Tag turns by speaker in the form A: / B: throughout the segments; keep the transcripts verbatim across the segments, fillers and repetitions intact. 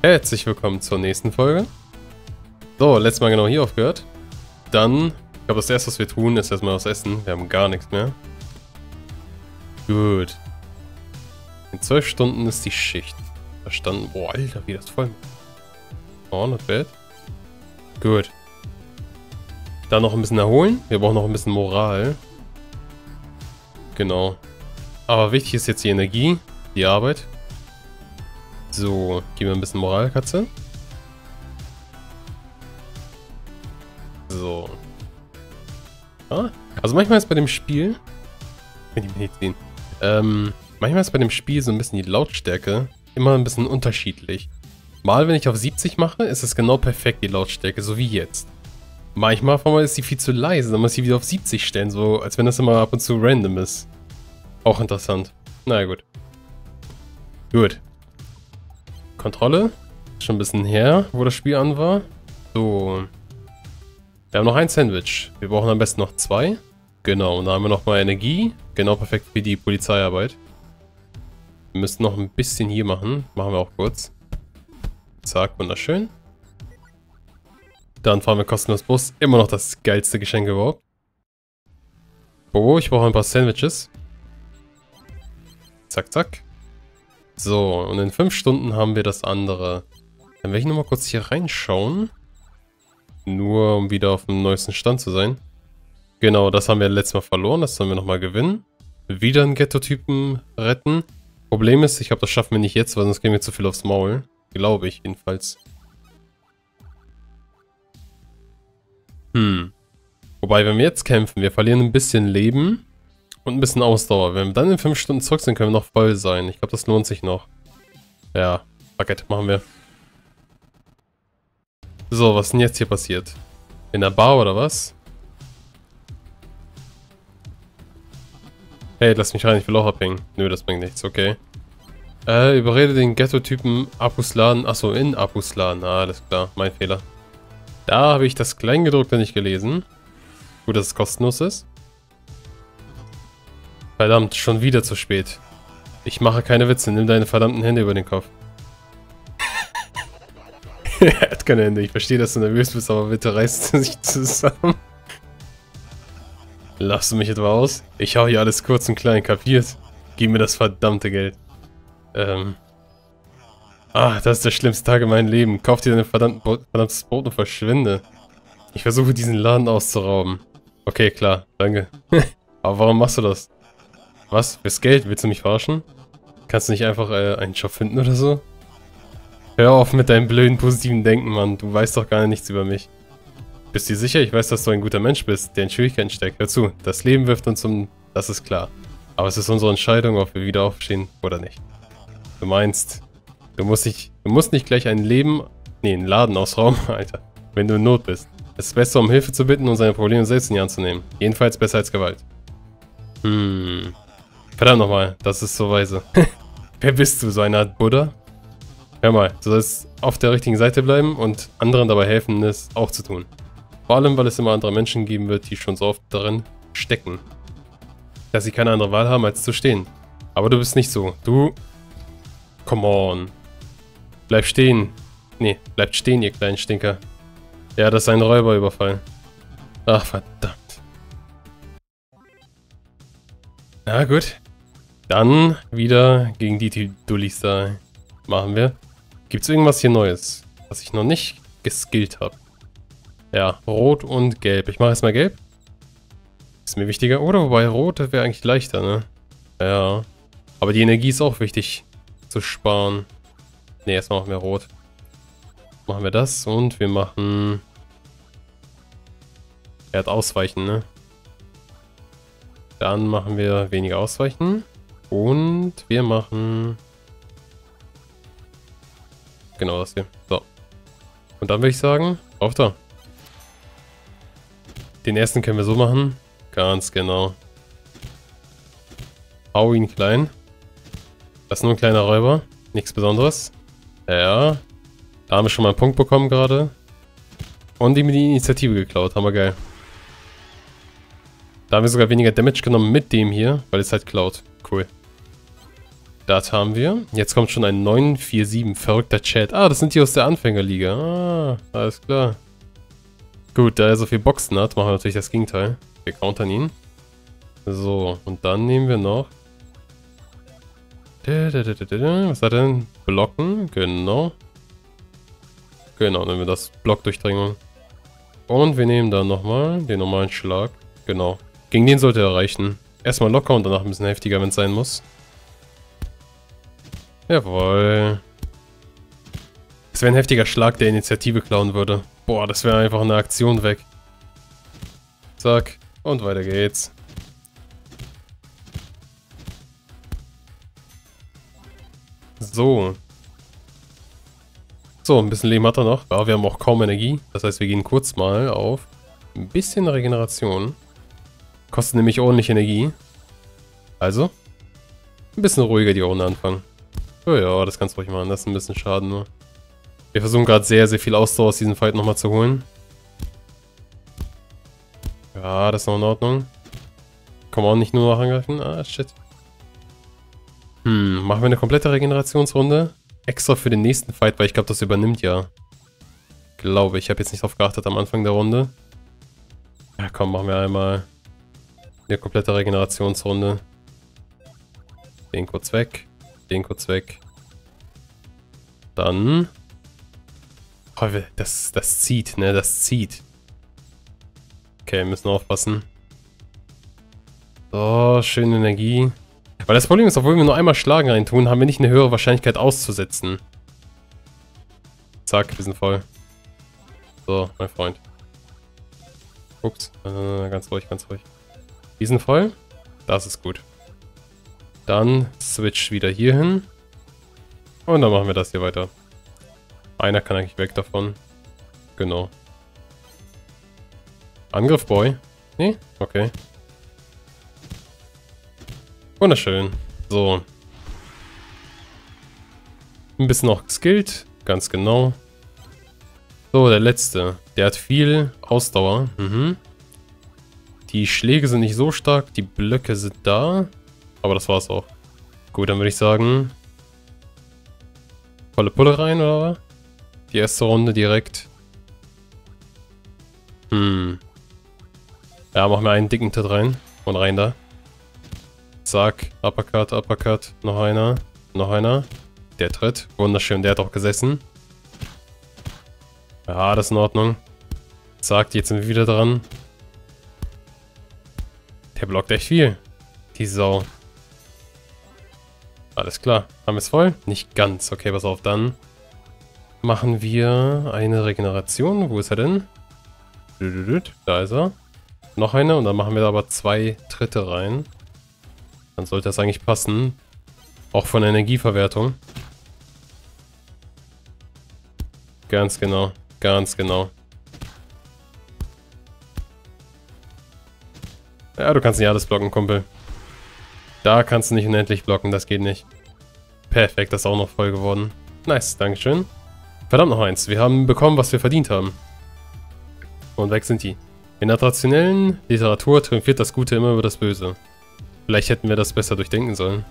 A: Herzlich willkommen zur nächsten Folge. So, letztes Mal genau hier aufgehört. Dann, ich glaube, das erste, was wir tun, ist erstmal was essen. Wir haben gar nichts mehr. Gut. In zwölf Stunden ist die Schicht. Verstanden. Boah, Alter, wie das voll. Oh, not bad. Gut. Dann noch ein bisschen erholen. Wir brauchen noch ein bisschen Moral. Genau. Aber wichtig ist jetzt die Energie, die Arbeit. So, geben wir ein bisschen Moral, Katze. So. Ah, also manchmal ist bei dem Spiel... Wenn die Medizin. Ähm, manchmal ist bei dem Spiel so ein bisschen die Lautstärke immer ein bisschen unterschiedlich. Mal, wenn ich auf siebzig mache, ist es genau perfekt, die Lautstärke, so wie jetzt. Manchmal auf einmal ist sie viel zu leise, dann muss ich sie wieder auf siebzig stellen, so als wenn das immer ab und zu random ist. Auch interessant. Na ja, gut. Gut. Kontrolle. Schon ein bisschen her, wo das Spiel an war. So. Wir haben noch ein Sandwich. Wir brauchen am besten noch zwei. Genau, und dann haben wir nochmal Energie. Genau perfekt für die Polizeiarbeit. Wir müssen noch ein bisschen hier machen. Machen wir auch kurz. Zack, wunderschön. Dann fahren wir kostenlos Bus. Immer noch das geilste Geschenk überhaupt. Oh, ich brauche ein paar Sandwiches. Zack, zack. So, und in fünf Stunden haben wir das andere. Dann werde ich nochmal kurz hier reinschauen. Nur um wieder auf dem neuesten Stand zu sein. Genau, das haben wir letztes Mal verloren. Das sollen wir nochmal gewinnen. Wieder einen Ghetto-Typen retten. Problem ist, ich glaube, das schaffen wir nicht jetzt, weil sonst gehen wir zu viel aufs Maul. Glaube ich jedenfalls. Hm. Wobei, wenn wir jetzt kämpfen, wir verlieren ein bisschen Leben. Und ein bisschen Ausdauer. Wenn wir dann in fünf Stunden zurück sind, können wir noch voll sein. Ich glaube, das lohnt sich noch. Ja, fuck it, machen wir. So, was ist denn jetzt hier passiert? In der Bar oder was? Hey, lass mich rein, ich will auch abhängen. Nö, das bringt nichts, okay. Äh, überrede den Ghetto-Typen Abus laden. Achso, in Abus laden. Ah, alles klar, mein Fehler. Da habe ich das Kleingedruckte nicht gelesen. Gut, dass es kostenlos ist. Verdammt, schon wieder zu spät. Ich mache keine Witze, nimm deine verdammten Hände über den Kopf. Er hat keine Hände, ich verstehe, dass du nervös bist, aber bitte reißt sich zusammen. Lachst du mich etwa aus? Ich hau hier alles kurz und klein, kapiert? Gib mir das verdammte Geld. Ähm. Ah, das ist der schlimmste Tag in meinem Leben. Kauf dir dein verdammtes Brot und verschwinde. Ich versuche diesen Laden auszurauben. Okay, klar, danke. Aber warum machst du das? Was? Fürs Geld? Willst du mich verarschen? Kannst du nicht einfach äh, einen Job finden oder so? Hör auf mit deinem blöden positiven Denken, Mann. Du weißt doch gar nichts über mich. Bist du dir sicher? Ich weiß, dass du ein guter Mensch bist, der in Schwierigkeiten steckt. Hör zu, das Leben wirft uns um... Das ist klar. Aber es ist unsere Entscheidung, ob wir wieder aufstehen oder nicht. Du meinst, du musst nicht, du musst nicht gleich ein Leben... Nee, einen Laden ausrauben, Alter. Wenn du in Not bist. Es ist besser, um Hilfe zu bitten und seine Probleme selbst in die Hand zu nehmen. Jedenfalls besser als Gewalt. Hm... Verdammt nochmal, das ist so weise. Wer bist du, so eine Art Buddha? Hör mal, du sollst auf der richtigen Seite bleiben und anderen dabei helfen, es auch zu tun. Vor allem, weil es immer andere Menschen geben wird, die schon so oft darin stecken. Dass sie keine andere Wahl haben, als zu stehen. Aber du bist nicht so. Du... Come on. Bleib stehen. Nee, bleibt stehen, ihr kleinen Stinker. Ja, das ist ein Räuberüberfall. Ach, verdammt. Na gut. Dann wieder gegen die Dullis da machen wir. Gibt es irgendwas hier Neues, was ich noch nicht geskillt habe? Ja, Rot und Gelb. Ich mache erstmal Gelb. Ist mir wichtiger. Oder wobei Rot wäre eigentlich leichter, ne? Ja. Aber die Energie ist auch wichtig zu sparen. Ne, erstmal machen wir Rot. Machen wir das und wir machen... Er hat Ausweichen, ne? Dann machen wir weniger Ausweichen. Und wir machen... Genau das hier. So. Und dann würde ich sagen, auf da. Den ersten können wir so machen. Ganz genau. Hau ihn klein. Das ist nur ein kleiner Räuber. Nichts Besonderes. Ja. Da haben wir schon mal einen Punkt bekommen gerade. Und ihm die Initiative geklaut. Hammer geil. Da haben wir sogar weniger Damage genommen mit dem hier, weil es halt klaut. Cool. Das haben wir. Jetzt kommt schon ein neun vier sieben. Verrückter Chat. Ah, das sind die aus der Anfängerliga. Ah, alles klar. Gut, da er so viel Boxen hat, machen wir natürlich das Gegenteil. Wir countern ihn. So, und dann nehmen wir noch... Was hat er denn? Blocken, genau. Genau, nehmen wir das. Blockdurchdringung. Und wir nehmen dann nochmal den normalen Schlag. Genau. Gegen den sollte er reichen. Erstmal locker und danach ein bisschen heftiger, wenn es sein muss. Jawohl. Das wäre ein heftiger Schlag, der Initiative klauen würde. Boah, das wäre einfach eine Aktion weg. Zack. Und weiter geht's. So. So, ein bisschen Leben hat er noch. Aber wir haben auch kaum Energie. Das heißt, wir gehen kurz mal auf ein bisschen Regeneration. Kostet nämlich ordentlich Energie. Also, ein bisschen ruhiger die Runde anfangen. Oh ja, das kannst du ruhig machen. Das ist ein bisschen Schaden nur. Wir versuchen gerade sehr, sehr viel Ausdauer aus diesem Fight nochmal zu holen. Ja, das ist noch in Ordnung. Kann man auch nicht nur noch angreifen. Ah, shit. Hm, machen wir eine komplette Regenerationsrunde. Extra für den nächsten Fight, weil ich glaube, das übernimmt ja. Glaube ich. Ich habe jetzt nicht drauf geachtet am Anfang der Runde. Ja, komm, machen wir einmal eine komplette Regenerationsrunde. Den kurz weg. Den kurz weg. Dann... Oh, das, das zieht, ne? Das zieht. Okay, müssen aufpassen. So, schöne Energie. Weil das Problem ist, obwohl wir nur einmal Schlagen reintun, haben wir nicht eine höhere Wahrscheinlichkeit auszusetzen. Zack, wir sind voll. So, mein Freund. Ups, äh, ganz ruhig, ganz ruhig. Wir sind voll. Das ist gut. Dann switch wieder hier hin. Und dann machen wir das hier weiter. Einer kann eigentlich weg davon. Genau. Angriff, Boy. Nee? Okay. Wunderschön. So. Ein bisschen noch geskillt. Ganz genau. So, der letzte. Der hat viel Ausdauer. Mhm. Die Schläge sind nicht so stark. Die Blöcke sind da. Aber das war's auch. Gut, dann würde ich sagen... Volle Pulle rein, oder was? Die erste Runde direkt. Hm. Ja, machen wir einen dicken Tritt rein. Und rein da. Zack. Uppercut, Uppercut. Noch einer. Noch einer. Der Tritt. Wunderschön. Der hat auch gesessen. Ja, das ist in Ordnung. Zack, jetzt sind wir wieder dran. Der blockt echt viel. Die Sau. Alles klar. Haben wir es voll? Nicht ganz. Okay, pass auf. Dann machen wir eine Regeneration. Wo ist er denn? Da ist er. Noch eine und dann machen wir aber zwei Tritte rein. Dann sollte das eigentlich passen. Auch von der Energieverwertung. Ganz genau. Ganz genau. Ja, du kannst nicht alles blocken, Kumpel. Da kannst du nicht unendlich blocken, das geht nicht. Perfekt, das ist auch noch voll geworden. Nice, dankeschön. Verdammt, noch eins. Wir haben bekommen, was wir verdient haben. Und weg sind die. In der traditionellen Literatur triumphiert das Gute immer über das Böse. Vielleicht hätten wir das besser durchdenken sollen.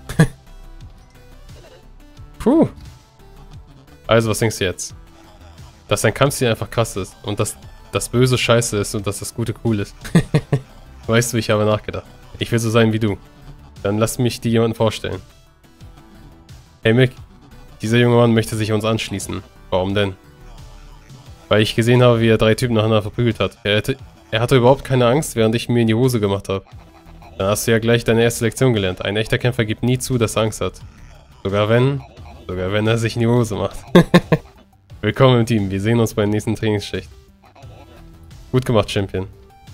A: Puh. Also, was denkst du jetzt? Dass dein Kampfstil einfach krass ist und dass das Böse scheiße ist und dass das Gute cool ist. Weißt du, ich habe nachgedacht. Ich will so sein wie du. Dann lass mich dir jemanden vorstellen. Hey Mick, dieser junge Mann möchte sich uns anschließen. Warum denn? Weil ich gesehen habe, wie er drei Typen nacheinander verprügelt hat. Er, hätte, er hatte überhaupt keine Angst, während ich mir in die Hose gemacht habe. Dann hast du ja gleich deine erste Lektion gelernt. Ein echter Kämpfer gibt nie zu, dass er Angst hat. Sogar wenn, sogar wenn er sich in die Hose macht. Willkommen im Team. Wir sehen uns bei der nächsten Trainingsschicht. Gut gemacht, Champion.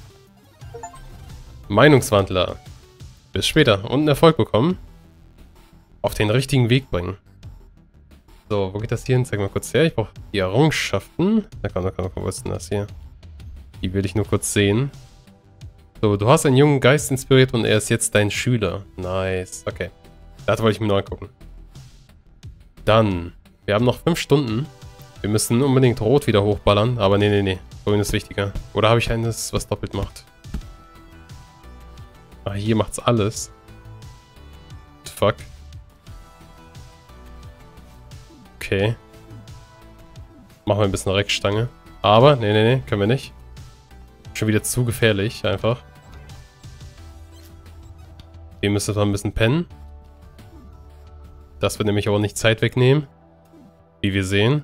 A: Meinungswandler. Bis später. Und einen Erfolg bekommen. Auf den richtigen Weg bringen. So, wo geht das hier hin? Zeig mal kurz her. Ich brauche die Errungenschaften. Na komm, na komm, wo ist denn das hier? Die will ich nur kurz sehen. So, du hast einen jungen Geist inspiriert und er ist jetzt dein Schüler. Nice. Okay. Das wollte ich mir nur angucken. Dann. Wir haben noch fünf Stunden. Wir müssen unbedingt Rot wieder hochballern. Aber nee, nee, nee. Grün ist wichtiger. Oder habe ich eines, was doppelt macht? Ah, hier macht's alles. Fuck. Okay. Machen wir ein bisschen Reckstange. Aber, nee, nee, nee, können wir nicht. Schon wieder zu gefährlich, einfach. Wir müssen mal ein bisschen pennen. Das wird nämlich auch nicht Zeit wegnehmen. Wie wir sehen.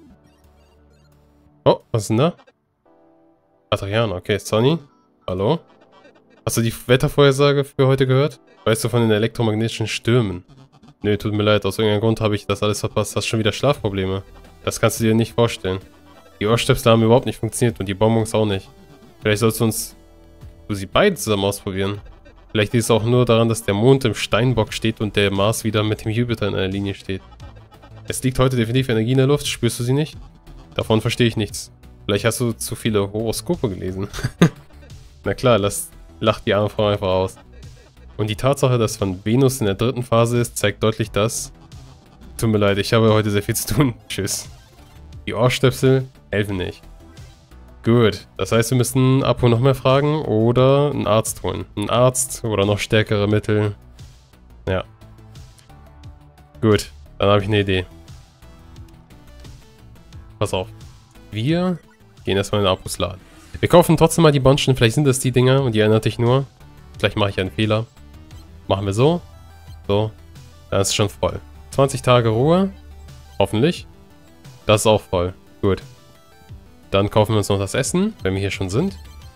A: Oh, was ist denn da? Adriano, okay, Sonny. Hallo? Hast du die Wettervorhersage für heute gehört? Weißt du von den elektromagnetischen Stürmen? Nö, tut mir leid, aus irgendeinem Grund habe ich das alles verpasst. Hast schon wieder Schlafprobleme. Das kannst du dir nicht vorstellen. Die Ohrstöpsel haben überhaupt nicht funktioniert und die Bonbons auch nicht. Vielleicht sollst du uns... du sie beide zusammen ausprobieren. Vielleicht liegt es auch nur daran, dass der Mond im Steinbock steht und der Mars wieder mit dem Jupiter in einer Linie steht. Es liegt heute definitiv Energie in der Luft, spürst du sie nicht? Davon verstehe ich nichts. Vielleicht hast du zu viele Horoskope gelesen. Na klar, lass, lach die arme Frau einfach aus. Und die Tatsache, dass von Venus in der dritten Phase ist, zeigt deutlich, dass... Tut mir leid, ich habe heute sehr viel zu tun. Tschüss. Die Ohrstöpsel helfen nicht. Gut, das heißt, wir müssen Apo noch mehr fragen oder einen Arzt holen. Einen Arzt oder noch stärkere Mittel. Ja. Gut, dann habe ich eine Idee. Pass auf. Wir gehen erstmal in den Apos Laden. Wir kaufen trotzdem mal die Bonschen, vielleicht sind das die Dinger und die erinnert dich nur. Vielleicht mache ich einen Fehler. Machen wir so. So. Dann ist es schon voll. zwanzig Tage Ruhe. Hoffentlich. Das ist auch voll. Gut. Dann kaufen wir uns noch das Essen, wenn wir hier schon sind.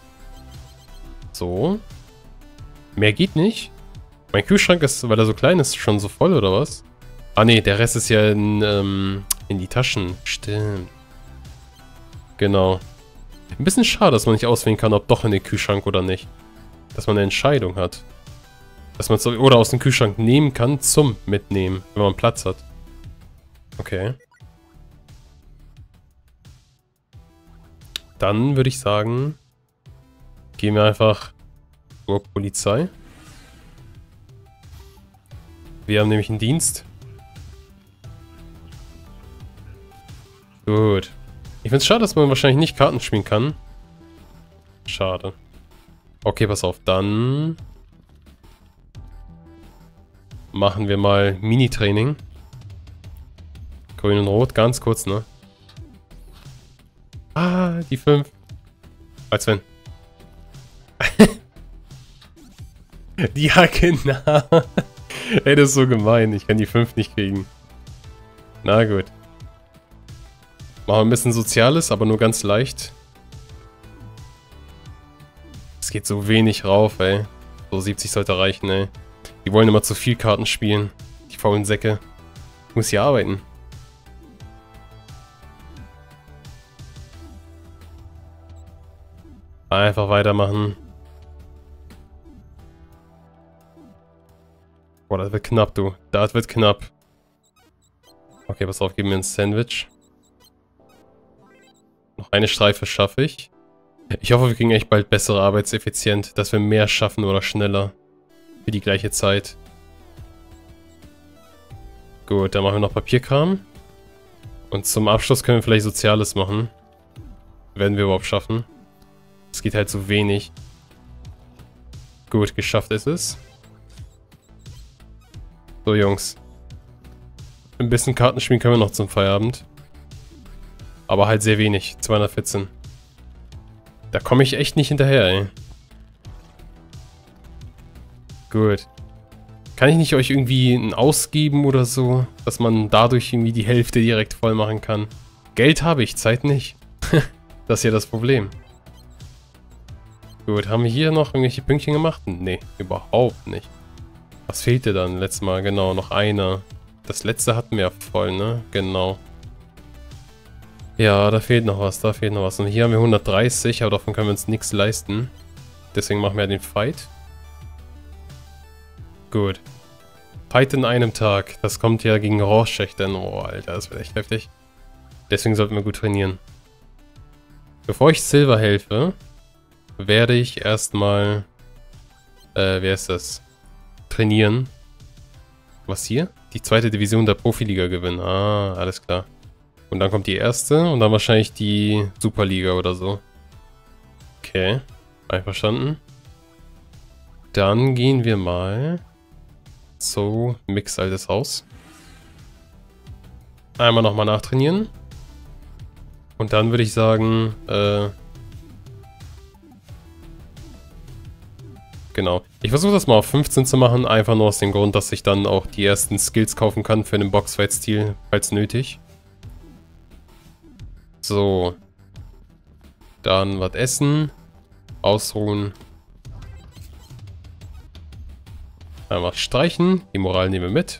A: So. Mehr geht nicht. Mein Kühlschrank ist, weil er so klein ist, schon so voll, oder was? Ah ne, der Rest ist ja in, ähm, in die Taschen. Stimmt. Genau. Ein bisschen schade, dass man nicht auswählen kann, ob doch in den Kühlschrank oder nicht. Dass man eine Entscheidung hat. Dass man es oder aus dem Kühlschrank nehmen kann zum Mitnehmen, wenn man Platz hat. Okay. Dann würde ich sagen, gehen wir einfach zur Polizei. Wir haben nämlich einen Dienst. Gut. Ich finde es schade, dass man wahrscheinlich nicht Karten spielen kann. Schade. Okay, pass auf. Dann machen wir mal Mini-Training. Grün und Rot, ganz kurz, ne? Ah, die fünf. Als wenn. Ja, genau. Ey, das ist so gemein. Ich kann die fünf nicht kriegen. Na gut. Machen wir ein bisschen Soziales, aber nur ganz leicht. Es geht so wenig rauf, ey. So siebzig sollte reichen, ey. Die wollen immer zu viel Karten spielen. Die faulen Säcke. Ich muss hier arbeiten. Einfach weitermachen. Boah, das wird knapp, du. Das wird knapp. Okay, pass auf, geben wir ein Sandwich. Noch eine Streife schaffe ich. Ich hoffe, wir kriegen echt bald bessere Arbeitseffizient, dass wir mehr schaffen oder schneller. Für die gleiche Zeit. Gut, dann machen wir noch Papierkram. Und zum Abschluss können wir vielleicht Soziales machen. Werden wir überhaupt schaffen. Es geht halt so wenig. Gut, geschafft ist es. So, Jungs. Ein bisschen Karten spielen können wir noch zum Feierabend. Aber halt sehr wenig. zweihundertvierzehn. Da komme ich echt nicht hinterher, ey. Gut. Kann ich nicht euch irgendwie ein Ausgeben oder so? Dass man dadurch irgendwie die Hälfte direkt voll machen kann? Geld habe ich, Zeit nicht. Das ist ja das Problem. Gut, haben wir hier noch irgendwelche Pünktchen gemacht? Nee, überhaupt nicht. Was fehlte dann letztes Mal? Genau, noch einer. Das letzte hatten wir voll, ne? Genau. Ja, da fehlt noch was, da fehlt noch was. Und hier haben wir hundertdreißig, aber davon können wir uns nichts leisten. Deswegen machen wir ja den Fight. Gut. Fight in einem Tag. Das kommt ja gegen Rorschach dann. Oh, Alter, das wird echt heftig. Deswegen sollten wir gut trainieren. Bevor ich Silver helfe, werde ich erstmal, äh, wer ist das? Trainieren. Was hier? Die zweite Division der Profiliga gewinnen. Ah, alles klar. Und dann kommt die erste und dann wahrscheinlich die Superliga oder so. Okay, einverstanden. Dann gehen wir mal zu Mix altes Haus. Einmal nochmal nachtrainieren. Und dann würde ich sagen, äh... genau. Ich versuche das mal auf fünfzehn zu machen, einfach nur aus dem Grund, dass ich dann auch die ersten Skills kaufen kann für den Boxfight-Stil, falls nötig. So. Dann was essen. Ausruhen. Einmal streichen. Die Moral nehmen wir mit.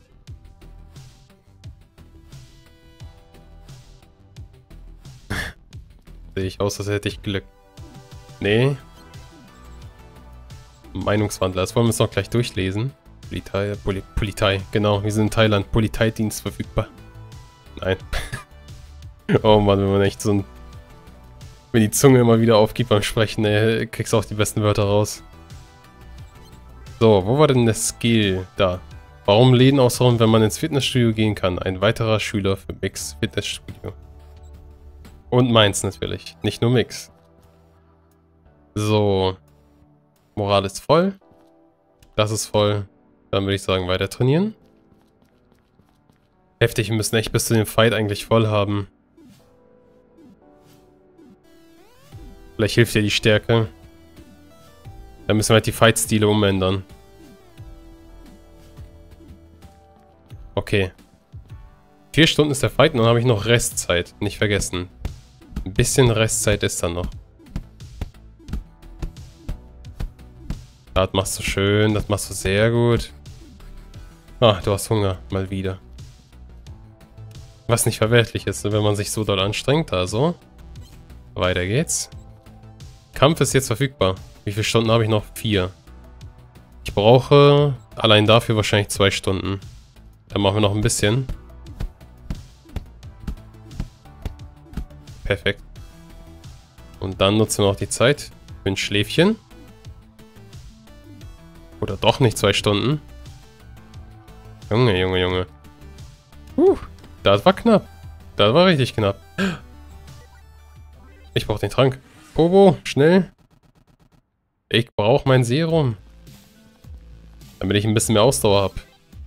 A: Sehe ich aus, als hätte ich Glück. Nee. Meinungswandler. Das wollen wir uns noch gleich durchlesen. Polizei, Poli Polizei. Genau, wir sind in Thailand. Polizeidienst verfügbar. Nein. Oh Mann, wenn man echt so ein... Wenn die Zunge immer wieder aufgeht beim Sprechen, ey, kriegst du auch die besten Wörter raus. So, wo war denn der Skill? Da. Warum Läden ausräumen, wenn man ins Fitnessstudio gehen kann? Ein weiterer Schüler für Mix Fitnessstudio. Und meins natürlich. Nicht nur Mix. So. Moral ist voll. Das ist voll. Dann würde ich sagen, weiter trainieren. Heftig, wir müssen echt bis zu dem Fight eigentlich voll haben. Vielleicht hilft ja die Stärke. Dann müssen wir halt die Fight-Stile umändern. Okay. Vier Stunden ist der Fight und dann habe ich noch Restzeit. Nicht vergessen. Ein bisschen Restzeit ist dann noch. Das machst du schön, das machst du sehr gut. Ah, du hast Hunger, mal wieder. Was nicht verwerflich ist, wenn man sich so doll anstrengt, also. Weiter geht's. Kampf ist jetzt verfügbar. Wie viele Stunden habe ich noch? Vier. Ich brauche allein dafür wahrscheinlich zwei Stunden. Dann machen wir noch ein bisschen. Perfekt. Und dann nutzen wir noch die Zeit für ein Schläfchen. Oder doch nicht zwei Stunden. Junge, Junge, Junge. Uh, das war knapp. Das war richtig knapp. Ich brauche den Trank. Bobo, schnell. Ich brauche mein Serum. Damit ich ein bisschen mehr Ausdauer habe.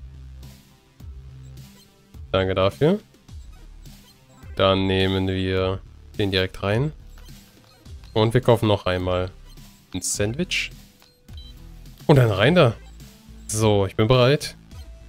A: Danke dafür. Dann nehmen wir den direkt rein. Und wir kaufen noch einmal ein Sandwich. Und dann rein da. So, ich bin bereit.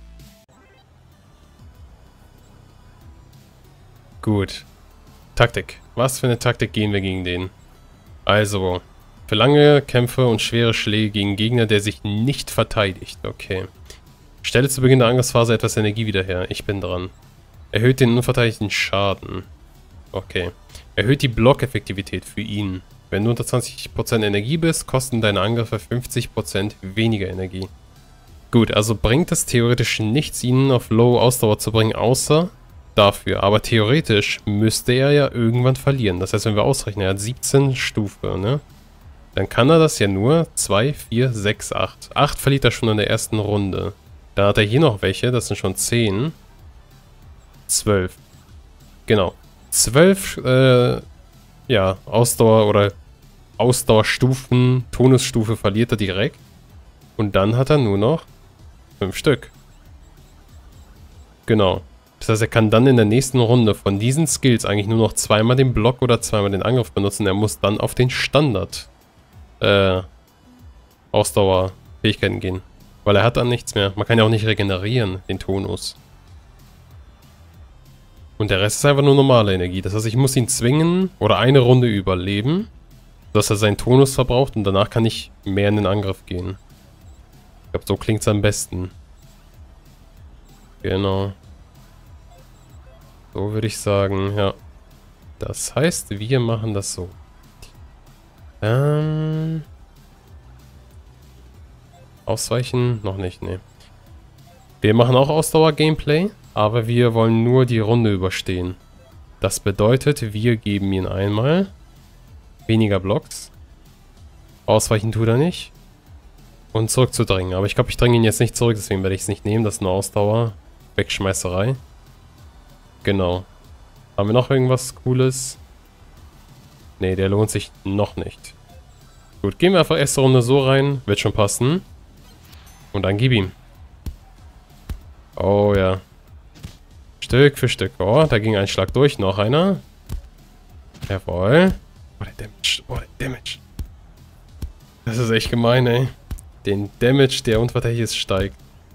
A: Gut. Taktik. Was für eine Taktik gehen wir gegen den? Also, für lange Kämpfe und schwere Schläge gegen Gegner, der sich nicht verteidigt. Okay. Stelle zu Beginn der Angriffsphase etwas Energie wieder her. Ich bin dran. Erhöht den unverteidigten Schaden. Okay. Erhöht die Blockeffektivität für ihn. Wenn du unter zwanzig Prozent Energie bist, kosten deine Angriffe fünfzig Prozent weniger Energie. Gut, also bringt es theoretisch nichts, ihn auf Low Ausdauer zu bringen, außer dafür. Aber theoretisch müsste er ja irgendwann verlieren. Das heißt, wenn wir ausrechnen, er hat siebzehn Stufe, ne? Dann kann er das ja nur zwei, vier, sechs, acht. acht verliert er schon in der ersten Runde. Dann hat er hier noch welche, das sind schon zehn. zwölf. Genau. zwölf, äh, ja, Ausdauer oder Ausdauerstufen, Tonusstufe verliert er direkt. Und dann hat er nur noch fünf Stück. Genau. Das heißt, er kann dann in der nächsten Runde von diesen Skills eigentlich nur noch zweimal den Block oder zweimal den Angriff benutzen. Er muss dann auf den Standard äh, Ausdauerfähigkeiten gehen. Weil er hat dann nichts mehr. Man kann ja auch nicht regenerieren, den Tonus. Und der Rest ist einfach nur normale Energie. Das heißt, ich muss ihn zwingen oder eine Runde überleben, dass er seinen Tonus verbraucht und danach kann ich mehr in den Angriff gehen. Ich glaube, so klingt es am besten. Genau. So würde ich sagen, ja. Das heißt, wir machen das so. Ähm... Ausweichen? Noch nicht, ne. Wir machen auch Ausdauer-Gameplay, aber wir wollen nur die Runde überstehen. Das bedeutet, wir geben ihn einmal weniger Blocks. Ausweichen tut er nicht. Und zurückzudrängen. Aber ich glaube, ich dränge ihn jetzt nicht zurück, deswegen werde ich es nicht nehmen. Das ist eine Ausdauer. Wegschmeißerei. Genau. Haben wir noch irgendwas Cooles? Ne, der lohnt sich noch nicht. Gut, gehen wir einfach erste Runde so rein. Wird schon passen. Und dann gib ihm. Oh ja. Stück für Stück. Oh, da ging ein Schlag durch. Noch einer. Jawohl. Oh, der Damage. Oh, der Damage. Das ist echt gemein, ey. Den Damage, der unverteidigt ist, steigt.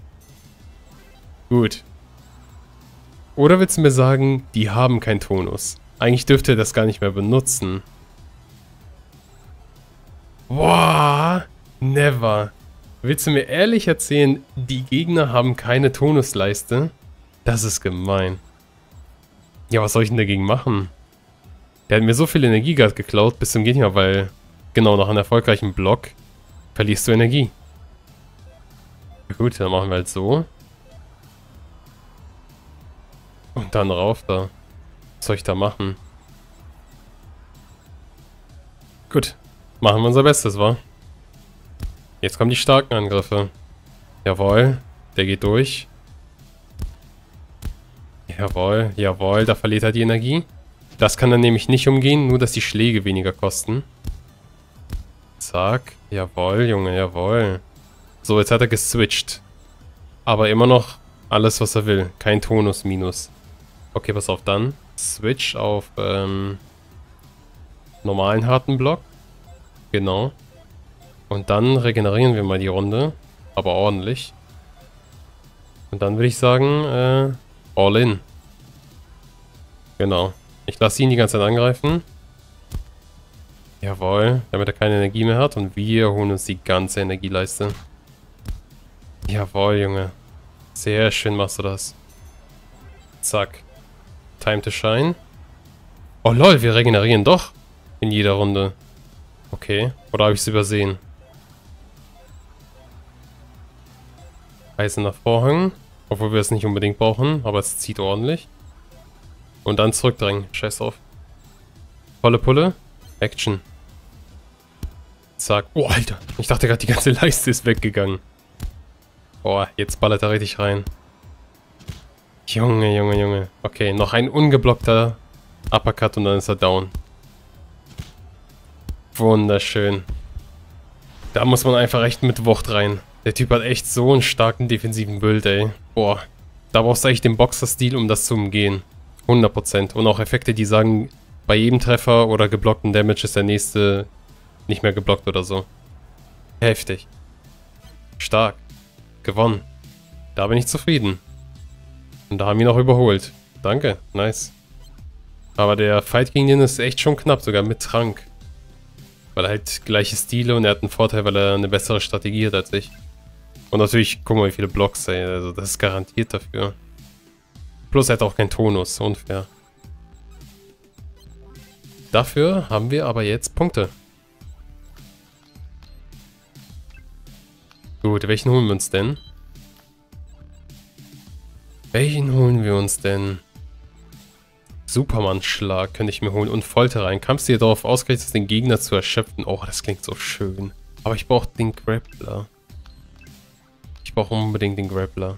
A: Gut. Oder willst du mir sagen, die haben keinen Tonus? Eigentlich dürfte er das gar nicht mehr benutzen. Boah, never. Willst du mir ehrlich erzählen, die Gegner haben keine Tonusleiste? Das ist gemein. Ja, was soll ich denn dagegen machen? Der hat mir so viel Energie gerade geklaut bis zum Gegner, weil genau nach einem erfolgreichen Block verlierst du Energie. Gut, dann machen wir halt so. Und dann rauf da. Was soll ich da machen? Gut. Machen wir unser Bestes, wa? Jetzt kommen die starken Angriffe. Jawohl. Der geht durch. Jawohl. Jawohl. Da verliert er die Energie. Das kann er nämlich nicht umgehen. Nur, dass die Schläge weniger kosten. Zack. Jawohl, Junge. Jawohl. So, jetzt hat er geswitcht. Aber immer noch alles, was er will. Kein Tonus minus. Okay, pass auf, dann. Switch auf ähm, normalen harten Block. Genau. Und dann regenerieren wir mal die Runde. Aber ordentlich. Und dann würde ich sagen, äh, all in. Genau. Ich lasse ihn die ganze Zeit angreifen. Jawohl, damit er keine Energie mehr hat. Und wir holen uns die ganze Energieleiste. Jawohl, Junge. Sehr schön machst du das. Zack. Time to shine. Oh lol, wir regenerieren doch in jeder Runde. Okay, oder habe ich es übersehen? Eiserner Vorhang. Obwohl wir es nicht unbedingt brauchen, aber es zieht ordentlich. Und dann zurückdrängen. Scheiß drauf. Volle Pulle. Action. Zack. Oh, Alter. Ich dachte gerade, die ganze Leiste ist weggegangen. Boah, jetzt ballert er richtig rein. Junge, Junge, Junge. Okay, noch ein ungeblockter Uppercut und dann ist er down. Wunderschön. Da muss man einfach echt mit Wucht rein. Der Typ hat echt so einen starken defensiven Build, ey. Boah. Da brauchst du eigentlich den Boxer-Stil, um das zu umgehen. hundert Prozent. Und auch Effekte, die sagen, bei jedem Treffer oder geblockten Damage ist der nächste nicht mehr geblockt oder so. Heftig. Stark. Gewonnen. Da bin ich zufrieden. Und da haben wir ihn auch überholt. Danke. Nice. Aber der Fight gegen den ist echt schon knapp, sogar mit Trank. Weil er halt gleiche Stile und er hat einen Vorteil, weil er eine bessere Strategie hat als ich. Und natürlich, guck mal, wie viele Blocks, ey. Also das ist garantiert dafür. Plus er hat auch keinen Tonus. Unfair. Dafür haben wir aber jetzt Punkte. Gut, welchen holen wir uns denn? Welchen holen wir uns denn? Superman-Schlag könnte ich mir holen und Folter rein. Kampfst du dir darauf ausgerichtet, den Gegner zu erschöpfen? Oh, das klingt so schön. Aber ich brauche den Grappler. Ich brauche unbedingt den Grappler.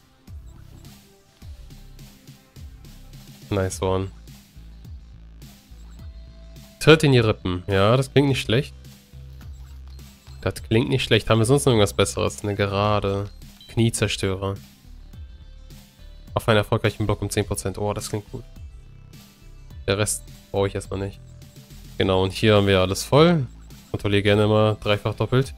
A: Nice one. Tritt in die Rippen. Ja, das klingt nicht schlecht. Das klingt nicht schlecht. Haben wir sonst noch irgendwas Besseres? Eine Gerade. Kniezerstörer. Auf einen erfolgreichen Block um zehn Prozent. Oh, das klingt gut. Der Rest brauche ich erstmal nicht. Genau, und hier haben wir alles voll. Kontrolliere gerne mal dreifach doppelt.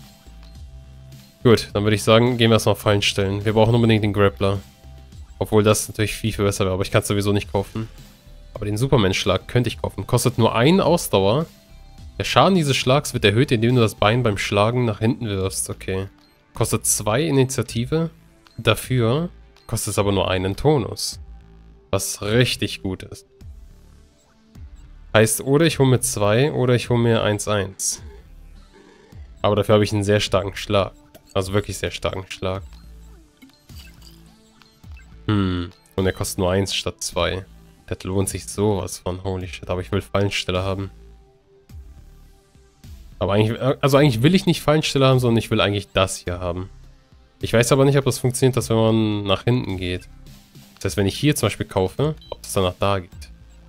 A: Gut, dann würde ich sagen, gehen wir erstmal Fallen stellen. Wir brauchen unbedingt den Grappler. Obwohl das natürlich viel, viel besser wäre, aber ich kann es sowieso nicht kaufen. Aber den Superman-Schlag könnte ich kaufen. Kostet nur eine Ausdauer. Der Schaden dieses Schlags wird erhöht, indem du das Bein beim Schlagen nach hinten wirfst. Okay. Kostet zwei Initiative. Dafür kostet es aber nur einen Tonus. Was richtig gut ist. Heißt, oder ich hole mir zwei oder ich hole mir eins eins. Aber dafür habe ich einen sehr starken Schlag. Also wirklich sehr starken Schlag. Hm. Und er kostet nur eins statt zwei. Das lohnt sich sowas von. Holy shit. Aber ich will Fallensteller haben. Aber eigentlich, also eigentlich will ich nicht Fallensteller haben, sondern ich will eigentlich das hier haben. Ich weiß aber nicht, ob das funktioniert, dass wenn man nach hinten geht. Das heißt, wenn ich hier zum Beispiel kaufe, ob das danach da geht.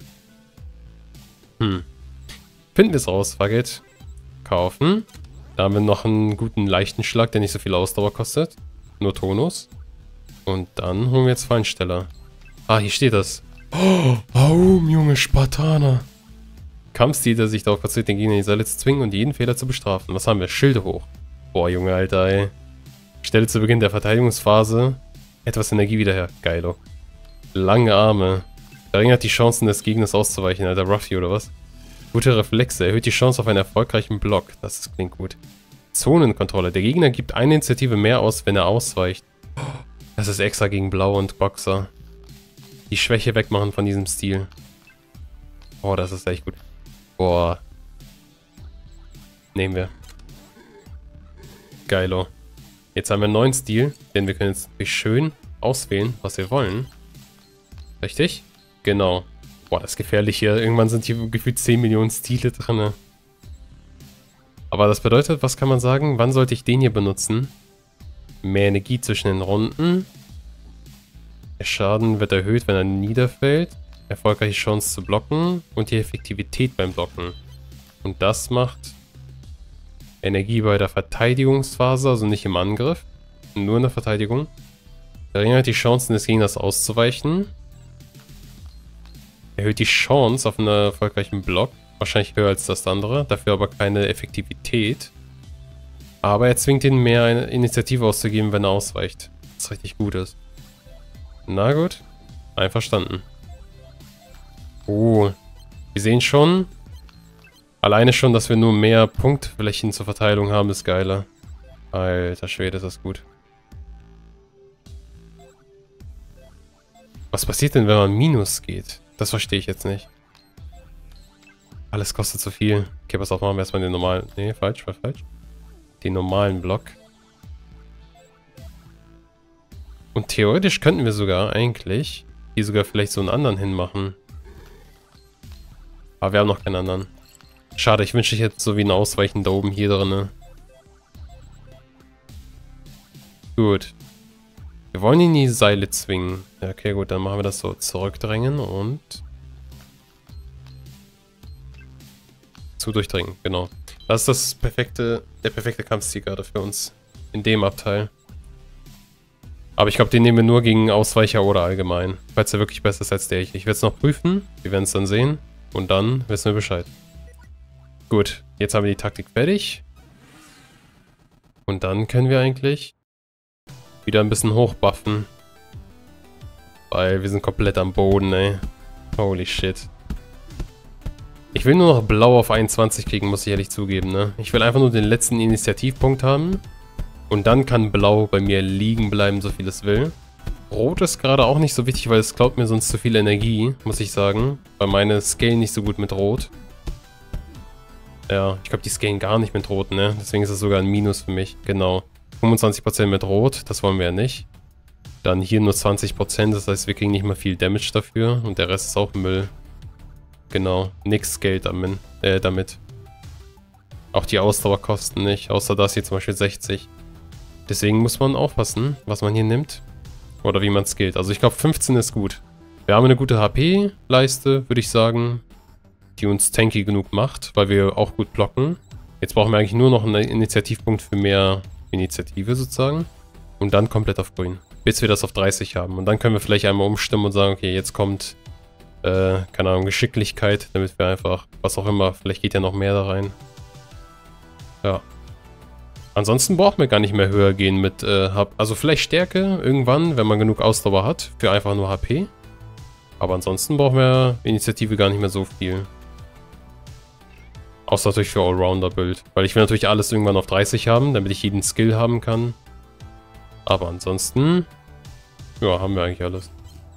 A: Hm. Finden wir es raus. Fuck it. Kaufen. Da haben wir noch einen guten leichten Schlag, der nicht so viel Ausdauer kostet. Nur Tonus. Und dann holen wir jetzt Fallensteller. Ah, hier steht das. Oh, Aum, Junge, Spartaner. Kampfstil, der sich darauf konzentriert, den Gegner in die Seile zu zwingen und jeden Fehler zu bestrafen. Was haben wir? Schilde hoch. Boah, Junge, Alter, ey. Stelle zu Beginn der Verteidigungsphase etwas Energie wieder her. Geilo. Lange Arme. Verringert die Chancen des Gegners auszuweichen, Alter. Ruffy oder was? Gute Reflexe. Erhöht die Chance auf einen erfolgreichen Block. Das ist, klingt gut. Zonenkontrolle. Der Gegner gibt eine Initiative mehr aus, wenn er ausweicht. Das ist extra gegen Blau und Boxer. Die Schwäche wegmachen von diesem Stil. Oh, das ist echt gut. Boah. Nehmen wir. Geilo. Jetzt haben wir einen neuen Stil, denn wir können jetzt natürlich schön auswählen, was wir wollen. Richtig? Genau. Boah, das ist gefährlich hier. Irgendwann sind hier gefühlt zehn Millionen Stile drin. Aber das bedeutet, was kann man sagen? Wann sollte ich den hier benutzen? Mehr Energie zwischen den Runden. Der Schaden wird erhöht, wenn er niederfällt. Erfolgreiche Chance zu blocken. Und die Effektivität beim Blocken. Und das macht Energie bei der Verteidigungsphase, also nicht im Angriff. Nur in der Verteidigung. Verringert die Chancen des Gegners auszuweichen. Erhöht die Chance auf einen erfolgreichen Block. Wahrscheinlich höher als das andere. Dafür aber keine Effektivität. Aber er zwingt ihn mehr eine Initiative auszugeben, wenn er ausweicht. Was richtig gut ist. Na gut. Einverstanden. Oh. Wir sehen schon. Alleine schon, dass wir nur mehr Punktflächen zur Verteilung haben, ist geiler. Alter Schwede, ist das gut. Was passiert denn, wenn man Minus geht? Das verstehe ich jetzt nicht. Alles kostet zu viel. Okay, pass auf, machen wir erstmal den normalen... Nee, falsch, war falsch. Den normalen Block. Und theoretisch könnten wir sogar eigentlich hier sogar vielleicht so einen anderen hinmachen. Aber wir haben noch keinen anderen. Schade, ich wünsche, ich hätte so wie ein Ausweichen da oben hier drin. Gut. Wir wollen ihn in die Seile zwingen. Ja, okay, gut, dann machen wir das so. Zurückdrängen und... zu durchdringen, genau. Das ist das perfekte, der perfekte Kampfstil gerade für uns. In dem Abteil. Aber ich glaube, den nehmen wir nur gegen Ausweicher oder allgemein. Falls er wirklich besser ist als der. Ich, ich werde es noch prüfen. Wir werden es dann sehen. Und dann wissen wir Bescheid. Gut, jetzt haben wir die Taktik fertig. Und dann können wir eigentlich wieder ein bisschen hochbuffen. Weil wir sind komplett am Boden, ey. Holy shit. Ich will nur noch Blau auf einundzwanzig kriegen, muss ich ehrlich zugeben, ne? Ich will einfach nur den letzten Initiativpunkt haben. Und dann kann Blau bei mir liegen bleiben, so viel es will. Rot ist gerade auch nicht so wichtig, weil es klaut mir sonst zu viel Energie, muss ich sagen. Weil meine scalen nicht so gut mit Rot. Ja, ich glaube, die scalen gar nicht mit Rot, ne? Deswegen ist es sogar ein Minus für mich. Genau. fünfundzwanzig Prozent mit Rot, das wollen wir ja nicht. Dann hier nur zwanzig Prozent, das heißt, wir kriegen nicht mal viel Damage dafür. Und der Rest ist auch Müll. Genau, nix Geld damit. Äh, damit. Auch die Ausdauerkosten nicht, außer das hier zum Beispiel sechzig. Deswegen muss man aufpassen, was man hier nimmt. Oder wie man skillt. Also ich glaube, fünfzehn ist gut. Wir haben eine gute H P-Leiste, würde ich sagen. Die uns tanky genug macht, weil wir auch gut blocken. Jetzt brauchen wir eigentlich nur noch einen Initiativpunkt für mehr Initiative sozusagen. Und dann komplett auf grün. Bis wir das auf dreißig haben. Und dann können wir vielleicht einmal umstimmen und sagen, okay, jetzt kommt, äh, keine Ahnung, Geschicklichkeit, damit wir einfach, was auch immer, vielleicht geht ja noch mehr da rein. Ja. Ansonsten brauchen wir gar nicht mehr höher gehen mit, äh, also vielleicht Stärke irgendwann, wenn man genug Ausdauer hat, für einfach nur H P. Aber ansonsten brauchen wir Initiative gar nicht mehr so viel. Außer natürlich für Allrounder-Build. Weil ich will natürlich alles irgendwann auf dreißig haben, damit ich jeden Skill haben kann. Aber ansonsten, ja, haben wir eigentlich alles.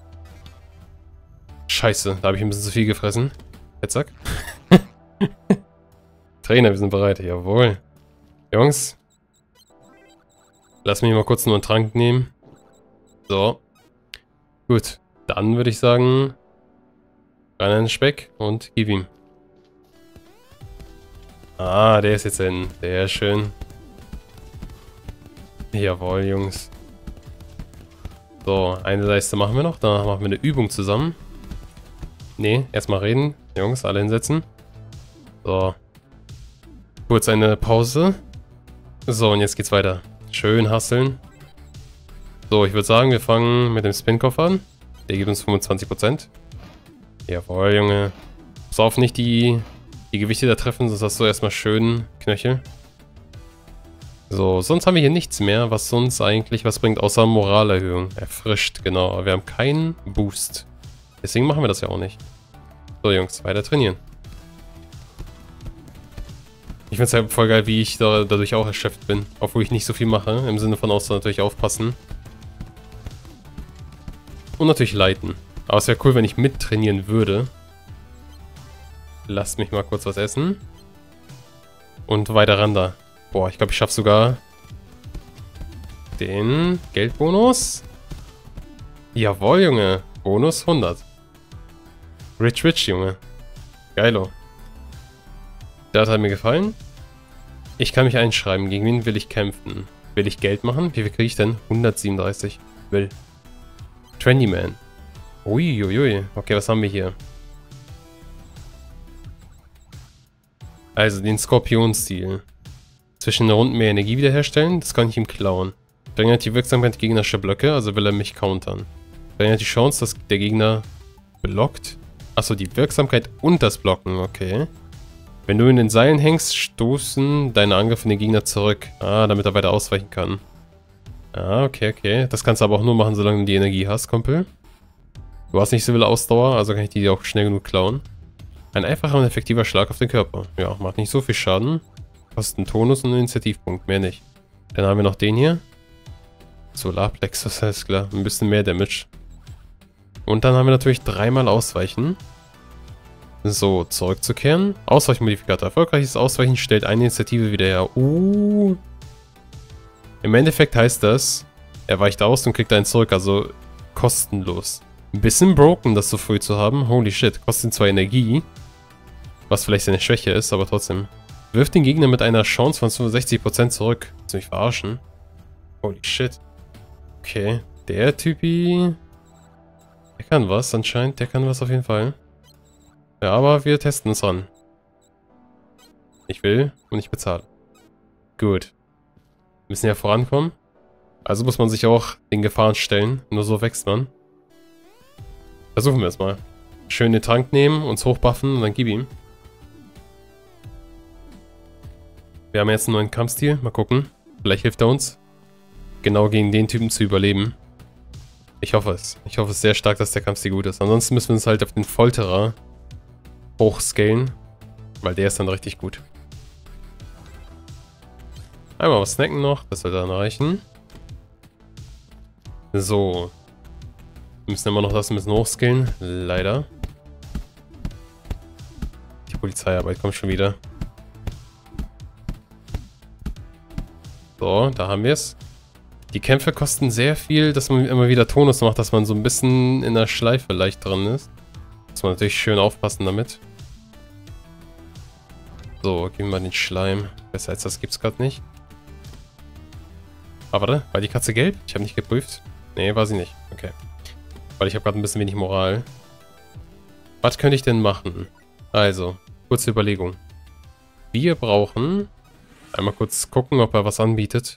A: Scheiße, da habe ich ein bisschen zu viel gefressen. Jetzt zack. Trainer, wir sind bereit. Jawohl. Jungs. Lass mich mal kurz nur einen Trank nehmen. So. Gut. Dann würde ich sagen, rein in den Speck und gib ihm. Ah, der ist jetzt in. Sehr schön. Jawohl, Jungs. So, eine Leiste machen wir noch. Danach machen wir eine Übung zusammen. Nee, erstmal reden. Jungs, alle hinsetzen. So. Kurz eine Pause. So, und jetzt geht's weiter. Schön hustlen. So, ich würde sagen, wir fangen mit dem Spin-Kopf an. Der gibt uns fünfundzwanzig Prozent. Jawohl, Junge. Pass auf, nicht die, die Gewichte da treffen, sonst hast du erstmal schön Knöchel. So, sonst haben wir hier nichts mehr, was uns eigentlich was bringt, außer Moralerhöhung. Erfrischt, genau. Aber wir haben keinen Boost. Deswegen machen wir das ja auch nicht. So, Jungs, weiter trainieren. Ich finde es halt voll geil, wie ich da, dadurch auch erschöpft bin. Obwohl ich nicht so viel mache. Im Sinne von außer natürlich aufpassen. Und natürlich leiten. Aber es wäre cool, wenn ich mittrainieren würde. Lasst mich mal kurz was essen. Und weiter ran da. Boah, ich glaube, ich schaffe sogar den Geldbonus. Jawohl, Junge. Bonus hundert. Rich, rich, Junge. Geilo. Das hat mir gefallen. Ich kann mich einschreiben. Gegen wen will ich kämpfen? Will ich Geld machen? Wie viel kriege ich denn? hundertsiebenunddreißig. Will. Trendy Man. Uiuiui. Okay, was haben wir hier? Also den Skorpionstil. Zwischen den Runden mehr Energie wiederherstellen. Das kann ich ihm klauen. Verringert die Wirksamkeit gegnerischer Blöcke, also will er mich countern. Verringert die Chance, dass der Gegner blockt. Achso, die Wirksamkeit und das Blocken, okay. Wenn du in den Seilen hängst, stoßen deine Angriffe den Gegner zurück. Ah, damit er weiter ausweichen kann. Ah, okay, okay. Das kannst du aber auch nur machen, solange du die Energie hast, Kumpel. Du hast nicht so viel Ausdauer, also kann ich die auch schnell genug klauen. Ein einfacher und effektiver Schlag auf den Körper. Ja, macht nicht so viel Schaden. Kostet einen Tonus und einen Initiativpunkt, mehr nicht. Dann haben wir noch den hier. Solarplexus, alles klar. Ein bisschen mehr Damage. Und dann haben wir natürlich dreimal Ausweichen. So, zurückzukehren. Ausweichmodifikator. Erfolgreiches Ausweichen stellt eine Initiative wieder her. Uh. Im Endeffekt heißt das, er weicht aus und kriegt einen zurück, also kostenlos. Ein bisschen broken, das so früh zu haben. Holy shit, kostet zwar Energie, was vielleicht seine Schwäche ist, aber trotzdem. Wirft den Gegner mit einer Chance von fünfundsechzig Prozent zurück. Willst du mich verarschen? Holy shit. Okay, der Typi... Der kann was anscheinend, der kann was auf jeden Fall. Ja, aber wir testen es ran. Ich will und ich bezahle. Gut. Wir müssen ja vorankommen. Also muss man sich auch den Gefahren stellen. Nur so wächst man. Versuchen wir es mal. Schön den Trank nehmen, uns hochbuffen und dann gib ihm. Wir haben jetzt einen neuen Kampfstil. Mal gucken. Vielleicht hilft er uns, genau gegen den Typen zu überleben. Ich hoffe es. Ich hoffe es sehr stark, dass der Kampfstil gut ist. Ansonsten müssen wir uns halt auf den Folterer hochscalen, weil der ist dann richtig gut. Einmal was snacken noch, das soll dann reichen. So. Wir müssen immer noch das ein bisschen hochscalen, leider. Die Polizeiarbeit kommt schon wieder. So, da haben wir es. Die Kämpfe kosten sehr viel, dass man immer wieder Tonus macht, dass man so ein bisschen in der Schleife leicht dran ist. Muss man natürlich schön aufpassen damit. So, geben wir mal den Schleim. Besser als das gibt's gerade nicht. Aber warte, war die Katze gelb? Ich habe nicht geprüft. Nee, war sie nicht. Okay. Weil ich habe gerade ein bisschen wenig Moral. Was könnte ich denn machen? Also, kurze Überlegung. Wir brauchen... Einmal kurz gucken, ob er was anbietet.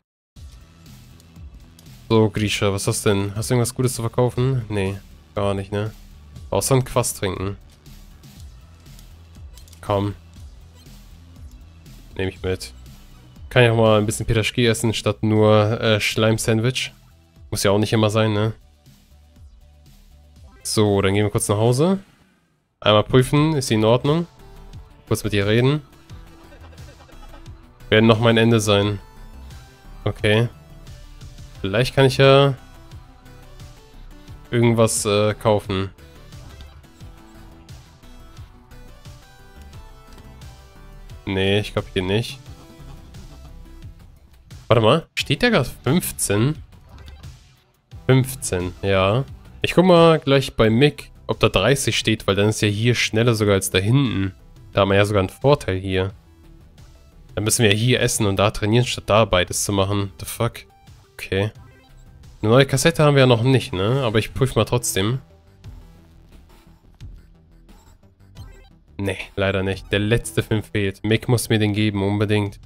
A: So, Grisha, was hast du denn? Hast du irgendwas Gutes zu verkaufen? Nee, gar nicht, ne? Außer einen Quast trinken. Komm. Nehme ich mit. Kann ich auch mal ein bisschen Peterschki essen, statt nur äh, Schleim-Sandwich. Muss ja auch nicht immer sein, ne? So, dann gehen wir kurz nach Hause. Einmal prüfen, ist sie in Ordnung? Kurz mit ihr reden. Werden noch mein Ende sein. Okay. Vielleicht kann ich ja irgendwas äh, kaufen. Nee, ich glaube hier nicht. Warte mal, steht der gerade fünfzehn? fünfzehn, ja. Ich guck mal gleich bei Mick, ob da dreißig steht, weil dann ist ja hier schneller sogar als da hinten. Da haben wir ja sogar einen Vorteil hier. Dann müssen wir hier essen und da trainieren, statt da beides zu machen. The fuck? Okay. Eine neue Kassette haben wir ja noch nicht, ne? Aber ich prüfe mal trotzdem. Nee, leider nicht. Der letzte Film fehlt. Mick muss mir den geben, unbedingt.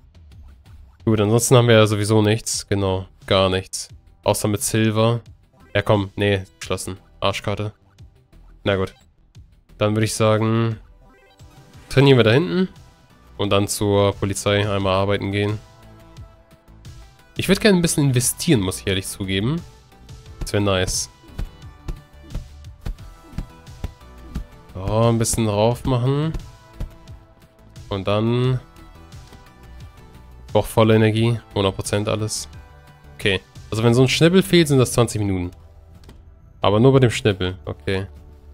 A: Gut, ansonsten haben wir ja sowieso nichts. Genau, gar nichts. Außer mit Silver. Ja komm, nee, geschlossen. Arschkarte. Na gut. Dann würde ich sagen, trainieren wir da hinten. Und dann zur Polizei einmal arbeiten gehen. Ich würde gerne ein bisschen investieren, muss ich ehrlich zugeben. Das wäre nice. So, ein bisschen drauf machen. Und dann... Braucht volle Energie. hundert Prozent alles. Okay. Also wenn so ein Schnippel fehlt, sind das zwanzig Minuten. Aber nur bei dem Schnippel. Okay.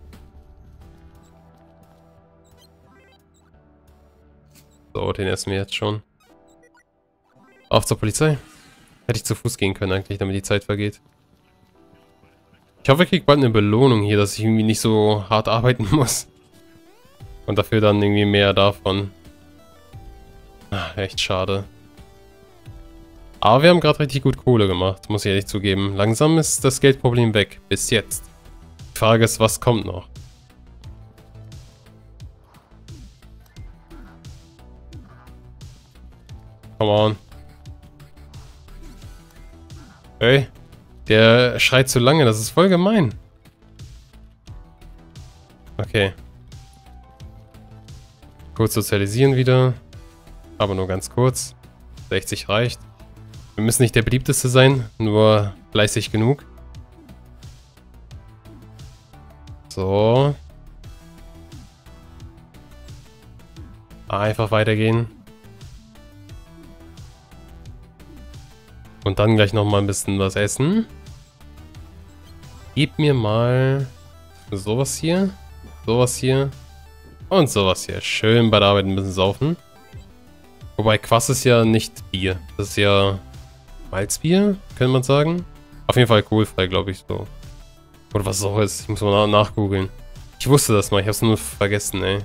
A: So, den essen wir jetzt schon. Auf zur Polizei. Hätte ich zu Fuß gehen können eigentlich, damit die Zeit vergeht. Ich hoffe, ich kriege bald eine Belohnung hier, dass ich irgendwie nicht so hart arbeiten muss. Und dafür dann irgendwie mehr davon. Ach, echt schade. Aber wir haben gerade richtig gut Kohle gemacht, muss ich ehrlich zugeben. Langsam ist das Geldproblem weg. Bis jetzt. Die Frage ist, was kommt noch? Come on. Hey. Der schreit zu lange, das ist voll gemein. Okay. Kurz sozialisieren wieder. Aber nur ganz kurz. sechzig reicht. Wir müssen nicht der beliebteste sein, nur fleißig genug. So. Einfach weitergehen. Und dann gleich nochmal ein bisschen was essen. Gib mir mal sowas hier, sowas hier und sowas hier. Schön bei der Arbeit ein bisschen saufen. Wobei Quass ist ja nicht Bier. Das ist ja Malzbier, könnte man sagen. Auf jeden Fall alkoholfrei, glaube ich so. Oder was es auch ist. Ich muss mal nachgoogeln. Ich wusste das mal, ich habe es nur vergessen, ey.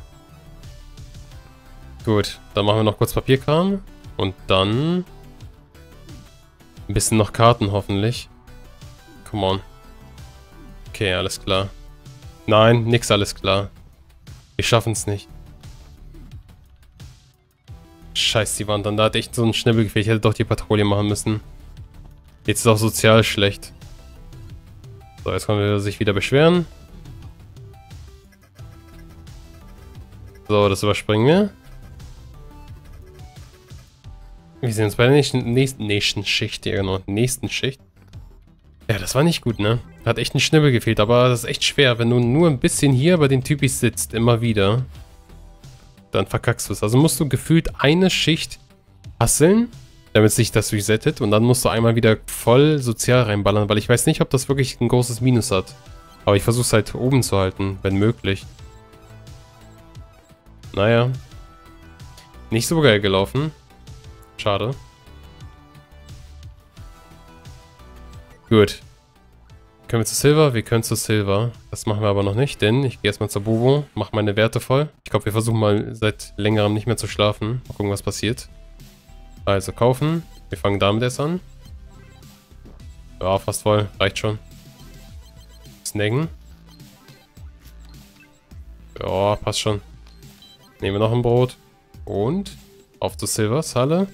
A: Gut, dann machen wir noch kurz Papierkram. Und dann... ein bisschen noch Karten, hoffentlich. Come on. Okay, alles klar. Nein, nix alles klar. Wir schaffen es nicht. Scheiß die Wand, dann da hat echt so ein Schnibbel gefehlt. Ich hätte doch die Patrouille machen müssen. Jetzt ist auch sozial schlecht. So, jetzt können wir sich wieder beschweren. So, das überspringen wir. Wir sehen uns bei der nächsten, nächsten, nächsten Schicht, ja genau, nächsten Schicht. Ja, das war nicht gut, ne? Hat echt ein Schnibbel gefehlt, aber das ist echt schwer, wenn du nur ein bisschen hier bei den Typis sitzt, immer wieder. Dann verkackst du es. Also musst du gefühlt eine Schicht hasseln, damit sich das resettet. Und dann musst du einmal wieder voll sozial reinballern, weil ich weiß nicht, ob das wirklich ein großes Minus hat. Aber ich versuche es halt oben zu halten, wenn möglich. Naja. Nicht so geil gelaufen. Schade. Gut. Können wir zu Silver? Wir können zu Silver. Das machen wir aber noch nicht, denn ich gehe erstmal zur Bobo, mache meine Werte voll. Ich glaube, wir versuchen mal seit längerem nicht mehr zu schlafen. Mal gucken, was passiert. Also kaufen. Wir fangen damit erst an. Ja, fast voll. Reicht schon. Snacken. Ja, passt schon. Nehmen wir noch ein Brot. Und auf zu Silvers Halle.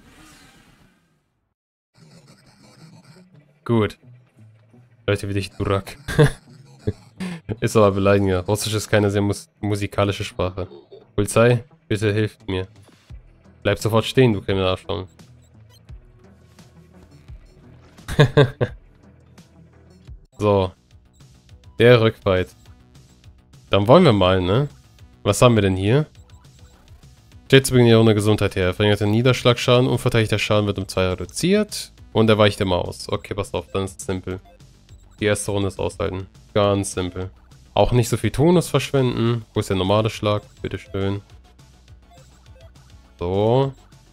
A: Gut. Leute wie dich, Durak. Ist aber beleidigender. Russisch ist keine sehr mus musikalische Sprache. Polizei, bitte hilft mir. Bleib sofort stehen, du Kriminalschau. So. Der Rückfight. Dann wollen wir mal, ne? Was haben wir denn hier? Steht zu Beginn der Runde Gesundheit her. Verringerte Niederschlagsschaden, unverteidigter Schaden wird um zwei reduziert. Und er weicht immer aus. Okay, pass auf, dann ist es simpel. Die erste Runde ist aushalten. Ganz simpel. Auch nicht so viel Tonus verschwenden. Wo ist der normale Schlag? Bitteschön. So.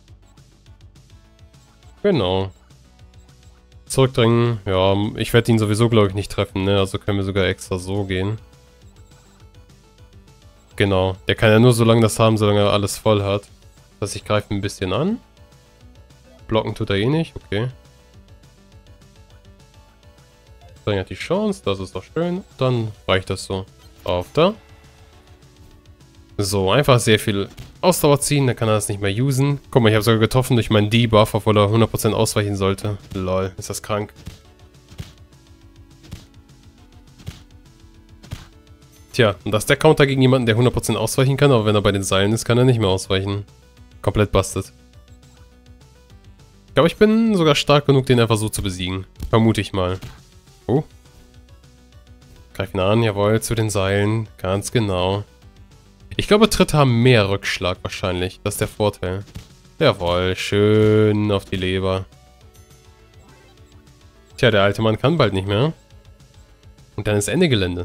A: Genau. Zurückdrängen. Ja, ich werde ihn sowieso, glaube ich, nicht treffen, ne? Also können wir sogar extra so gehen. Genau. Der kann ja nur so lange das haben, solange er alles voll hat. Das heißt, ich greife ein bisschen an. Blocken tut er eh nicht. Okay. Dann hat die Chance, das ist doch schön. Dann reicht das so. Auf da. So, einfach sehr viel Ausdauer ziehen, dann kann er das nicht mehr usen. Guck mal, ich habe sogar getroffen durch meinen Debuff, obwohl er hundert Prozent ausweichen sollte. Lol, ist das krank. Tja, und das ist der Counter gegen jemanden, der hundert Prozent ausweichen kann, aber wenn er bei den Seilen ist, kann er nicht mehr ausweichen. Komplett busted. Ich glaube, ich bin sogar stark genug, den einfach so zu besiegen. Vermute ich mal. Oh. Greif ihn an, jawohl, zu den Seilen. Ganz genau. Ich glaube, Tritte haben mehr Rückschlag wahrscheinlich. Das ist der Vorteil. Jawohl, schön auf die Leber. Tja, der alte Mann kann bald nicht mehr. Und dann ist Ende Gelände.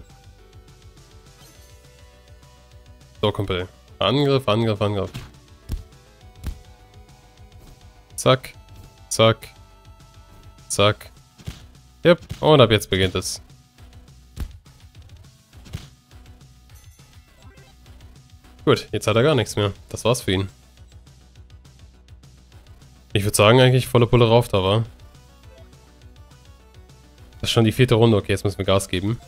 A: So, Kumpel. Angriff, Angriff, Angriff. Zack. Zack. Zack. Yep. Und ab jetzt beginnt es. Gut, jetzt hat er gar nichts mehr. Das war's für ihn. Ich würde sagen, eigentlich volle Pulle rauf da war. Das ist schon die vierte Runde. Okay, jetzt müssen wir Gas geben.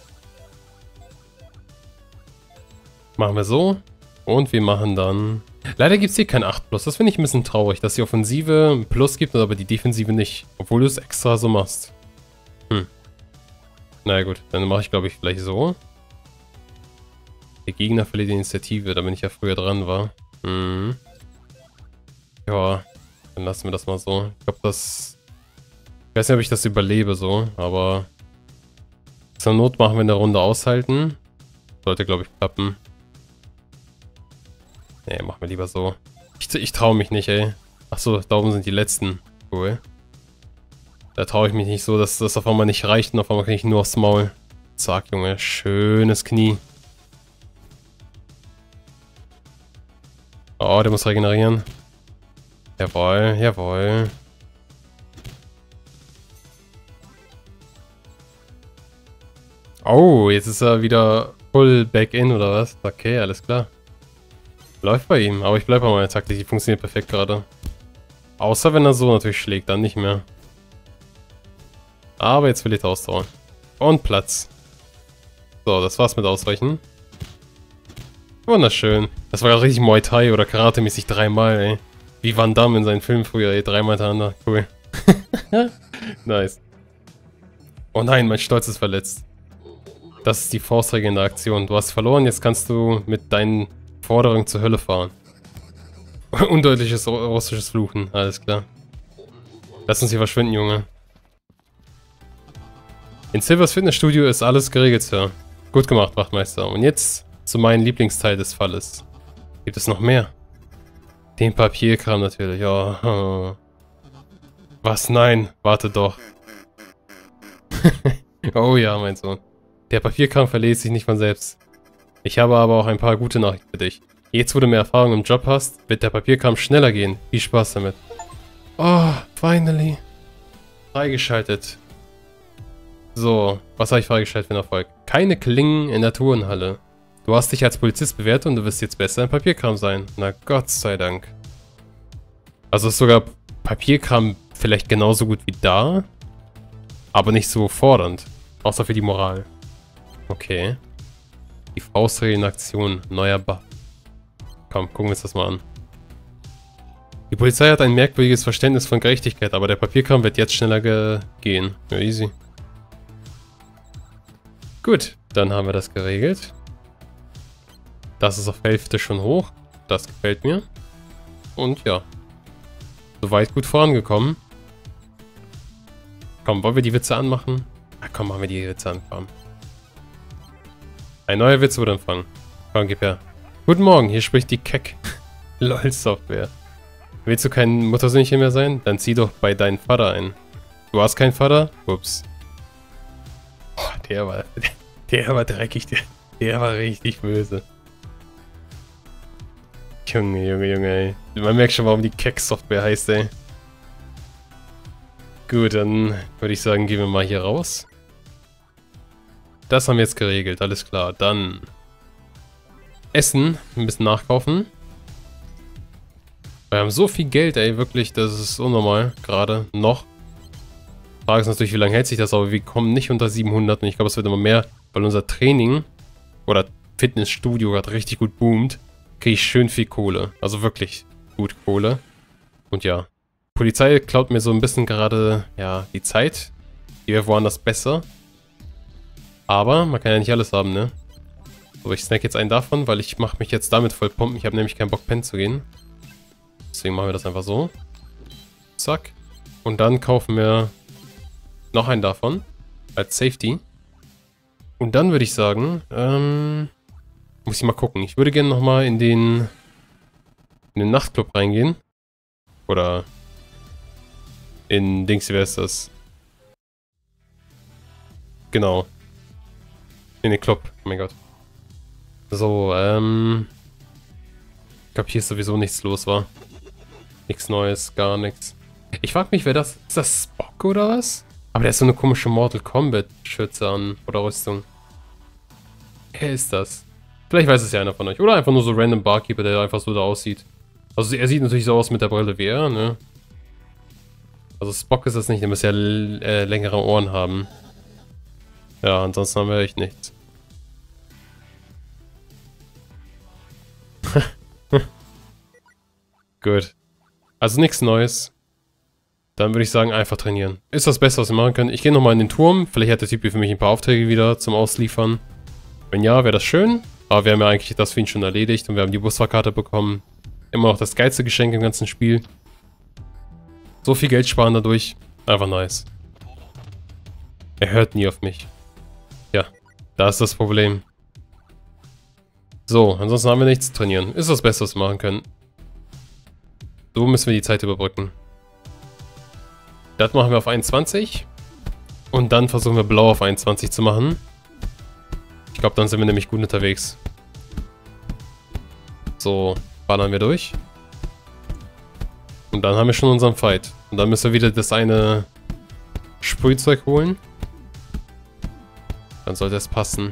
A: Machen wir so. Und wir machen dann... Leider gibt es hier kein acht plus. Das finde ich ein bisschen traurig, dass die Offensive ein Plus gibt, aber die Defensive nicht. Obwohl du es extra so machst. Hm. Na gut, dann mache ich glaube ich gleich so. Der Gegner verliert die Initiative, da bin ich ja früher dran war. Hm. Ja, dann lassen wir das mal so. Ich glaube, das... Ich weiß nicht, ob ich das überlebe so, aber... Zur Not machen wir eine Runde aushalten. Sollte, glaube ich, klappen. Ne, machen wir lieber so. Ich, ich traue mich nicht, ey. Achso, da oben sind die letzten. Cool. Da traue ich mich nicht so, dass das auf einmal nicht reicht und auf einmal kriege ich nur aufs Maul. Zack, Junge. Schönes Knie. Oh, der muss regenerieren. Jawohl, jawohl. Oh, jetzt ist er wieder full back in oder was? Okay, alles klar. Läuft bei ihm, aber ich bleibe bei meiner Taktik, die funktioniert perfekt gerade. Außer wenn er so natürlich schlägt, dann nicht mehr. Aber jetzt will ich Ausdauer. Und Platz. So, das war's mit Ausweichen. Wunderschön. Das war gerade richtig Muay Thai oder Karate-mäßig dreimal, ey. Wie Van Damme in seinen Filmen früher, ey. Dreimal hintereinander. Cool. Nice. Oh nein, mein Stolz ist verletzt. Das ist die Faustregel in der Aktion. Du hast verloren, jetzt kannst du mit deinen Forderungen zur Hölle fahren. Undeutliches russisches Fluchen, alles klar. Lass uns hier verschwinden, Junge. In Silvers Fitnessstudio ist alles geregelt, Sir. Gut gemacht, Wachtmeister. Und jetzt zu meinem Lieblingsteil des Falles. Gibt es noch mehr? Den Papierkram natürlich. Oh. Was? Nein. Warte doch. Oh ja, mein Sohn. Der Papierkram verlässt sich nicht von selbst. Ich habe aber auch ein paar gute Nachrichten für dich. Jetzt, wo du mehr Erfahrung im Job hast, wird der Papierkram schneller gehen. Viel Spaß damit. Oh, finally. Freigeschaltet. So, was habe ich freigeschaltet für einen Erfolg? Keine Klingen in der Turnhalle. Du hast dich als Polizist bewährt und du wirst jetzt besser im Papierkram sein. Na Gott sei Dank. Also ist sogar Papierkram vielleicht genauso gut wie da, aber nicht so fordernd. Außer für die Moral. Okay. Die Faustregel in Aktion. Neuer Buff. Komm, gucken wir uns das mal an. Die Polizei hat ein merkwürdiges Verständnis von Gerechtigkeit, aber der Papierkram wird jetzt schneller ge gehen. Ja, easy. Gut, dann haben wir das geregelt. Das ist auf Hälfte schon hoch. Das gefällt mir. Und ja. Soweit gut vorangekommen. Komm, wollen wir die Witze anmachen? Ach komm, machen wir die Witze an. Komm. Ein neuer Witz wurde empfangen. Komm, gib her. Guten Morgen, hier spricht die Keck. LOL-Software. Willst du kein Muttersöhnchen mehr sein? Dann zieh doch bei deinem Vater ein. Du hast keinen Vater? Ups. Oh, der war... Der war dreckig. Der, der war richtig böse. Junge, Junge, Junge, ey. Man merkt schon, warum die Keck-Software heißt, ey. Gut, dann würde ich sagen, gehen wir mal hier raus. Das haben wir jetzt geregelt, alles klar. Dann Essen, ein bisschen nachkaufen. Wir haben so viel Geld, ey, wirklich, das ist unnormal, gerade noch. Frage ist natürlich, wie lange hält sich das, aber wir kommen nicht unter siebenhundert und ich glaube, es wird immer mehr, weil unser Training oder Fitnessstudio gerade richtig gut boomt, kriege ich schön viel Kohle. Also wirklich gut Kohle. Und ja, Polizei klaut mir so ein bisschen gerade, ja, die Zeit. Die wäre woanders besser. Aber man kann ja nicht alles haben, ne? So, ich snack jetzt einen davon, weil ich mache mich jetzt damit voll pumpen. Ich habe nämlich keinen Bock, pennen zu gehen. Deswegen machen wir das einfach so. Zack. Und dann kaufen wir noch einen davon. Als Safety. Und dann würde ich sagen, ähm, muss ich mal gucken. Ich würde gerne nochmal in den, in den Nachtclub reingehen. Oder in Dings, wer ist das? Genau. In den Club. Oh mein Gott. So, ähm... ich glaube, hier ist sowieso nichts los, war. Nichts Neues, gar nichts. Ich frage mich, wer das... Ist das Spock oder was? Aber der ist so eine komische Mortal Kombat Schürze an. Oder Rüstung. Wer ist das? Vielleicht weiß es ja einer von euch. Oder einfach nur so random Barkeeper, der einfach so da aussieht. Also er sieht natürlich so aus mit der Brille wie er, ne? Also Spock ist das nicht, der muss ja äh, längere Ohren haben. Ja, ansonsten haben wir echt nichts. Gut. Also nichts Neues. Dann würde ich sagen, einfach trainieren. Ist das Beste, was wir machen können. Ich gehe nochmal in den Turm. Vielleicht hat der Typ hier für mich ein paar Aufträge wieder zum Ausliefern. Wenn ja, wäre das schön. Aber wir haben ja eigentlich das für ihn schon erledigt. Und wir haben die Busfahrkarte bekommen. Immer noch das geilste Geschenk im ganzen Spiel. So viel Geld sparen dadurch. Einfach nice. Er hört nie auf mich. Ja, da ist das Problem. So, ansonsten haben wir nichts zu trainieren. Ist das Beste, was wir machen können. So müssen wir die Zeit überbrücken. Das machen wir auf einundzwanzig. Und dann versuchen wir blau auf einundzwanzig zu machen. Ich glaube, dann sind wir nämlich gut unterwegs. So, ballern wir durch. Und dann haben wir schon unseren Fight. Und dann müssen wir wieder das eine Sprühzeug holen. Dann sollte es passen.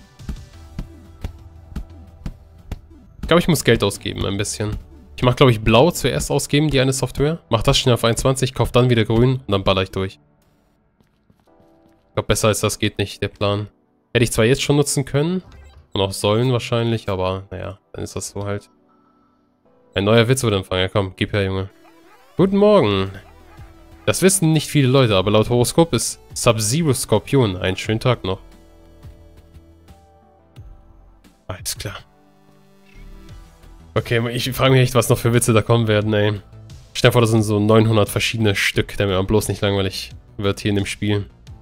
A: Ich glaube, ich muss Geld ausgeben, ein bisschen. Ich mache, glaube ich, blau zuerst ausgeben, die eine Software. Mach das schnell auf einundzwanzig, kauf dann wieder grün und dann baller ich durch. Ich glaube, besser als das geht nicht, der Plan. Hätte ich zwar jetzt schon nutzen können. Und auch sollen wahrscheinlich, aber naja, dann ist das so halt. Ein neuer Witz wurde empfangen. Ja, komm, gib her, Junge. Guten Morgen. Das wissen nicht viele Leute, aber laut Horoskop ist Sub-Zero Skorpion. Einen schönen Tag noch. Alles klar. Okay, ich frage mich echt, was noch für Witze da kommen werden, ey. Stell dir vor, das sind so neunhundert verschiedene Stück, damit man bloß nicht langweilig wird hier in dem Spiel.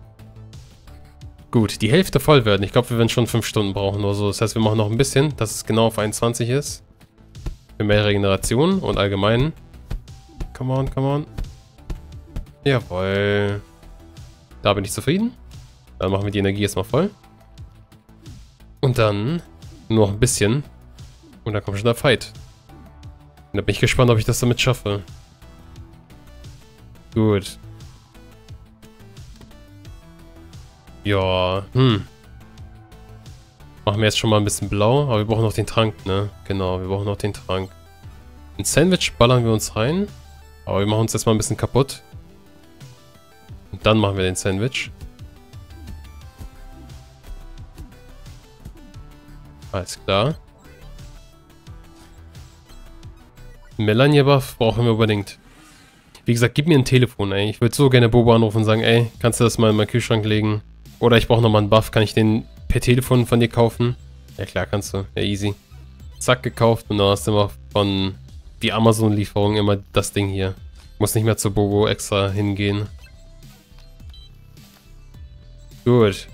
A: Gut, die Hälfte voll werden. Ich glaube, wir werden schon fünf Stunden brauchen oder so. Das heißt, wir machen noch ein bisschen, dass es genau auf einundzwanzig ist. Für mehr Regeneration und allgemein. Come on, come on. Jawohl. Da bin ich zufrieden. Dann machen wir die Energie erstmal voll. Und dann nur noch ein bisschen. Und dann kommt schon der Fight. Und da bin ich gespannt, ob ich das damit schaffe. Gut. Ja, hm. Machen wir jetzt schon mal ein bisschen blau, aber wir brauchen noch den Trank, ne? Genau, wir brauchen noch den Trank. Ein Sandwich ballern wir uns rein. Aber wir machen uns erstmal ein bisschen kaputt. Und dann machen wir den Sandwich. Alles klar. Melania-Buff brauchen wir unbedingt. Wie gesagt, gib mir ein Telefon, ey. Ich würde so gerne Bobo anrufen und sagen, ey, kannst du das mal in meinen Kühlschrank legen? Oder ich brauche nochmal einen Buff. Kann ich den per Telefon von dir kaufen? Ja klar, kannst du. Ja, easy. Zack, gekauft und dann hast du immer von die Amazon-Lieferung immer das Ding hier. Muss nicht mehr zu Bobo extra hingehen. Gut.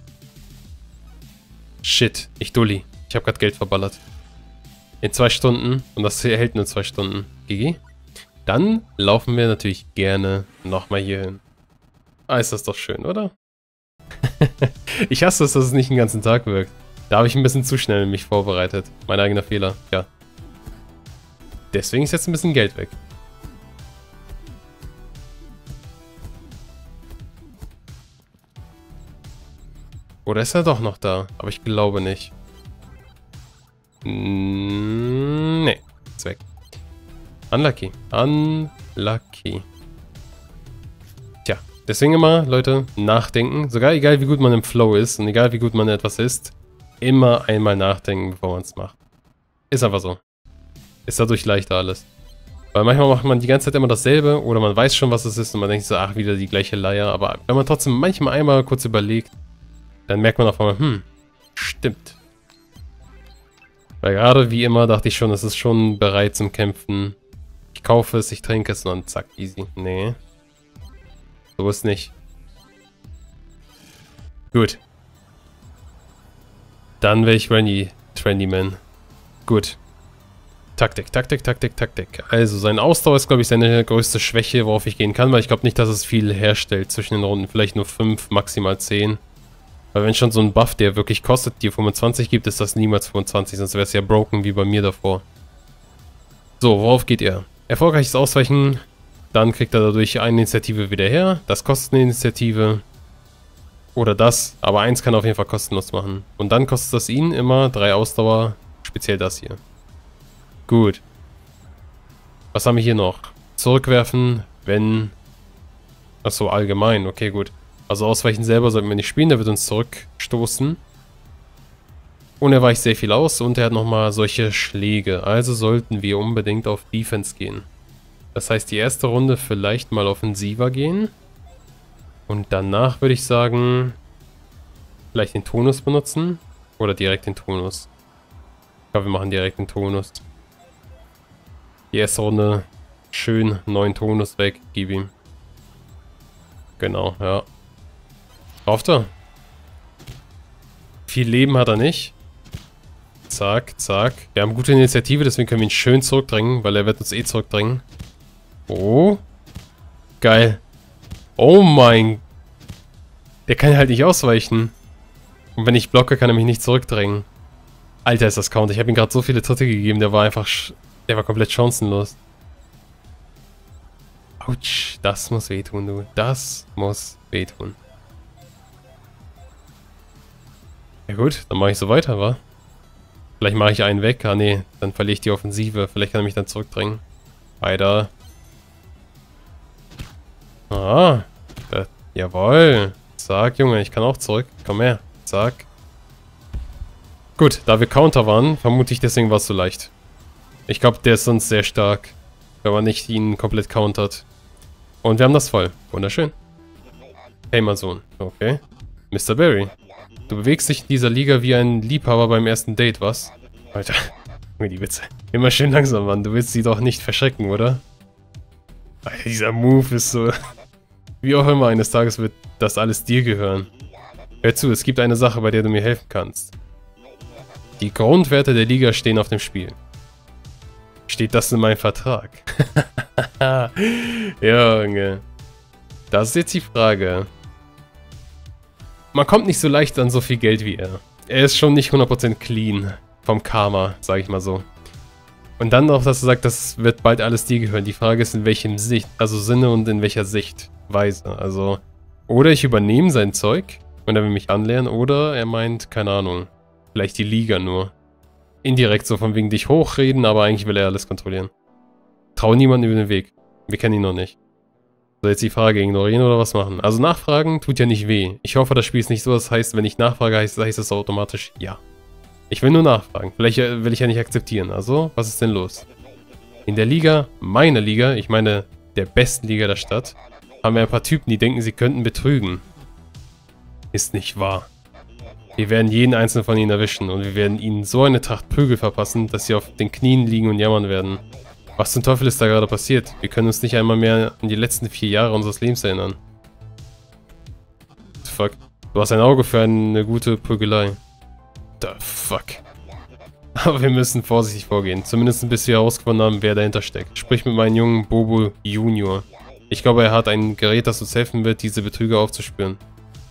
A: Shit, ich Dulli. Ich habe gerade Geld verballert. In zwei Stunden. Und das hier hält nur zwei Stunden. G G. Dann laufen wir natürlich gerne nochmal hier hin. Ah, ist das doch schön, oder? Ich hasse es, dass es nicht den ganzen Tag wirkt. Da habe ich ein bisschen zu schnell mich vorbereitet. Mein eigener Fehler, ja. Deswegen ist jetzt ein bisschen Geld weg. Oder ist er doch noch da? Aber ich glaube nicht. Nee, ist weg. Unlucky. Unlucky. Tja, deswegen immer, Leute, nachdenken. Sogar egal, wie gut man im Flow ist und egal, wie gut man etwas ist, immer einmal nachdenken, bevor man es macht. Ist einfach so. Ist dadurch leichter alles. Weil manchmal macht man die ganze Zeit immer dasselbe oder man weiß schon, was es ist und man denkt so, ach, wieder die gleiche Leier. Aber wenn man trotzdem manchmal einmal kurz überlegt, dann merkt man auf einmal, hm, stimmt. Weil gerade wie immer dachte ich schon, es ist schon bereit zum Kämpfen. Ich kaufe es, ich trinke es und dann zack, easy. Nee. So ist nicht. Gut. Dann wäre ich Rennie, Trendy Man. Gut. Taktik, Taktik, Taktik, Taktik. Also, sein Ausdauer ist, glaube ich, seine größte Schwäche, worauf ich gehen kann, weil ich glaube nicht, dass es viel herstellt zwischen den Runden. Vielleicht nur fünf, maximal zehn. Weil wenn schon so ein Buff, der wirklich kostet, dir fünfundzwanzig gibt, ist das niemals fünfundzwanzig, sonst wäre es ja broken wie bei mir davor. So, worauf geht er? Erfolgreiches Ausweichen, dann kriegt er dadurch eine Initiative wieder her. Das kostet eine Initiative. Oder das, aber eins kann er auf jeden Fall kostenlos machen. Und dann kostet das ihn immer drei Ausdauer, speziell das hier. Gut. Was haben wir hier noch? Zurückwerfen, wenn... Achso, allgemein, okay, gut. Also ausweichen selber sollten wir nicht spielen, der wird uns zurückstoßen. Und er weicht sehr viel aus und er hat nochmal solche Schläge. Also sollten wir unbedingt auf Defense gehen. Das heißt, die erste Runde vielleicht mal offensiver gehen. Und danach würde ich sagen, vielleicht den Tonus benutzen. Oder direkt den Tonus. Ich glaube, wir machen direkt den Tonus. Die erste Runde schön neuen Tonus weg, gib ihm. Genau, ja. Rauft er. Viel Leben hat er nicht. Zack, zack. Wir haben gute Initiative, deswegen können wir ihn schön zurückdrängen, weil er wird uns eh zurückdrängen. Oh. Geil. Oh mein... Der kann halt nicht ausweichen. Und wenn ich blocke, kann er mich nicht zurückdrängen. Alter, ist das Count. Ich habe ihm gerade so viele Tritte gegeben, der war einfach... Der war komplett chancenlos. Autsch, das muss wehtun, du. Das muss wehtun. Ja gut, dann mache ich so weiter, wa? Vielleicht mache ich einen weg. Ah nee, dann verliere ich die Offensive. Vielleicht kann er mich dann zurückdrängen. Weiter. Ah. Das, jawohl. Zack, Junge, ich kann auch zurück. Komm her. Zack. Gut, da wir Counter waren, vermute ich deswegen war es so leicht. Ich glaube, der ist sonst sehr stark, wenn man nicht ihn komplett countert. Und wir haben das voll. Wunderschön. Hey, mein Sohn. Okay. Mister Berry. Du bewegst dich in dieser Liga wie ein Liebhaber beim ersten Date, was? Alter. Die Witze. Immer schön langsam, Mann. Du willst sie doch nicht verschrecken, oder? Alter, dieser Move ist so... Wie auch immer, eines Tages wird das alles dir gehören. Hör zu, es gibt eine Sache, bei der du mir helfen kannst. Die Grundwerte der Liga stehen auf dem Spiel. Steht das in meinem Vertrag? Junge. Das ist jetzt die Frage. Man kommt nicht so leicht an so viel Geld wie er. Er ist schon nicht hundert Prozent clean vom Karma, sage ich mal so. Und dann auch, dass er sagt, das wird bald alles dir gehören. Die Frage ist, in welchem Sicht, also Sinne und in welcher Sichtweise. Also, oder ich übernehme sein Zeug und er will mich anlernen, oder er meint, keine Ahnung, vielleicht die Liga nur. Indirekt so von wegen dich hochreden, aber eigentlich will er alles kontrollieren. Trau niemanden über den Weg. Wir kennen ihn noch nicht. So, jetzt die Frage, ignorieren oder was machen? Also nachfragen tut ja nicht weh. Ich hoffe, das Spiel ist nicht so, das heißt, wenn ich nachfrage, heißt, heißt es automatisch ja. Ich will nur nachfragen. Vielleicht will ich ja nicht akzeptieren. Also, was ist denn los? In der Liga, meiner Liga, ich meine der besten Liga der Stadt, haben wir ein paar Typen, die denken, sie könnten betrügen. Ist nicht wahr. Wir werden jeden einzelnen von ihnen erwischen und wir werden ihnen so eine Tracht Prügel verpassen, dass sie auf den Knien liegen und jammern werden. Was zum Teufel ist da gerade passiert? Wir können uns nicht einmal mehr an die letzten vier Jahre unseres Lebens erinnern. Fuck. Du hast ein Auge für eine gute Prügelei. The fuck. Aber wir müssen vorsichtig vorgehen. Zumindest bis wir herausgefunden haben, wer dahinter steckt. Sprich mit meinem jungen Bobo Junior. Ich glaube, er hat ein Gerät, das uns helfen wird, diese Betrüger aufzuspüren.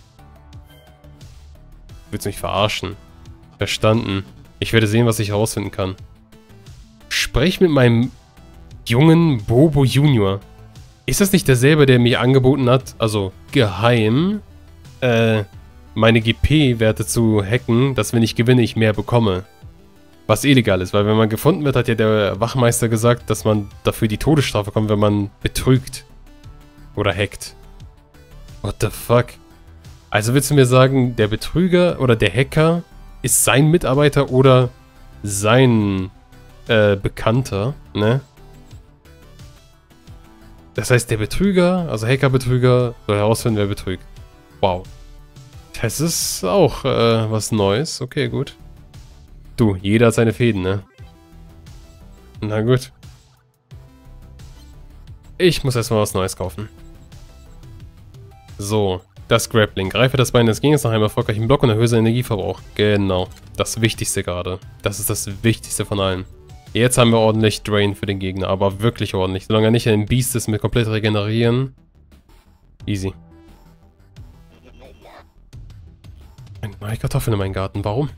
A: Willst du mich verarschen? Verstanden. Ich werde sehen, was ich herausfinden kann. Sprich mit meinem jungen Bobo Junior. Ist das nicht derselbe, der mir angeboten hat, also geheim, äh, meine G P-Werte zu hacken, dass wenn ich gewinne, ich mehr bekomme? Was illegal ist, weil wenn man gefunden wird, hat ja der Wachmeister gesagt, dass man dafür die Todesstrafe kommt, wenn man betrügt. Oder hackt. What the fuck? Also willst du mir sagen, der Betrüger oder der Hacker ist sein Mitarbeiter oder sein äh, Bekannter, ne? Das heißt, der Betrüger, also Hacker-Betrüger, soll herausfinden, wer betrügt. Wow. Das ist auch äh, was Neues. Okay, gut. Du, jeder hat seine Fäden, ne? Na gut. Ich muss erstmal was Neues kaufen. So, das Grappling. Greife das Bein des Gegners nach einem erfolgreichen Block und erhöhe seinen Energieverbrauch. Genau, das Wichtigste gerade. Das ist das Wichtigste von allen. Jetzt haben wir ordentlich Drain für den Gegner, aber wirklich ordentlich. Solange er nicht ein Biest ist mit komplett regenerieren. Easy. Eine neue Kartoffel in meinen Garten, warum?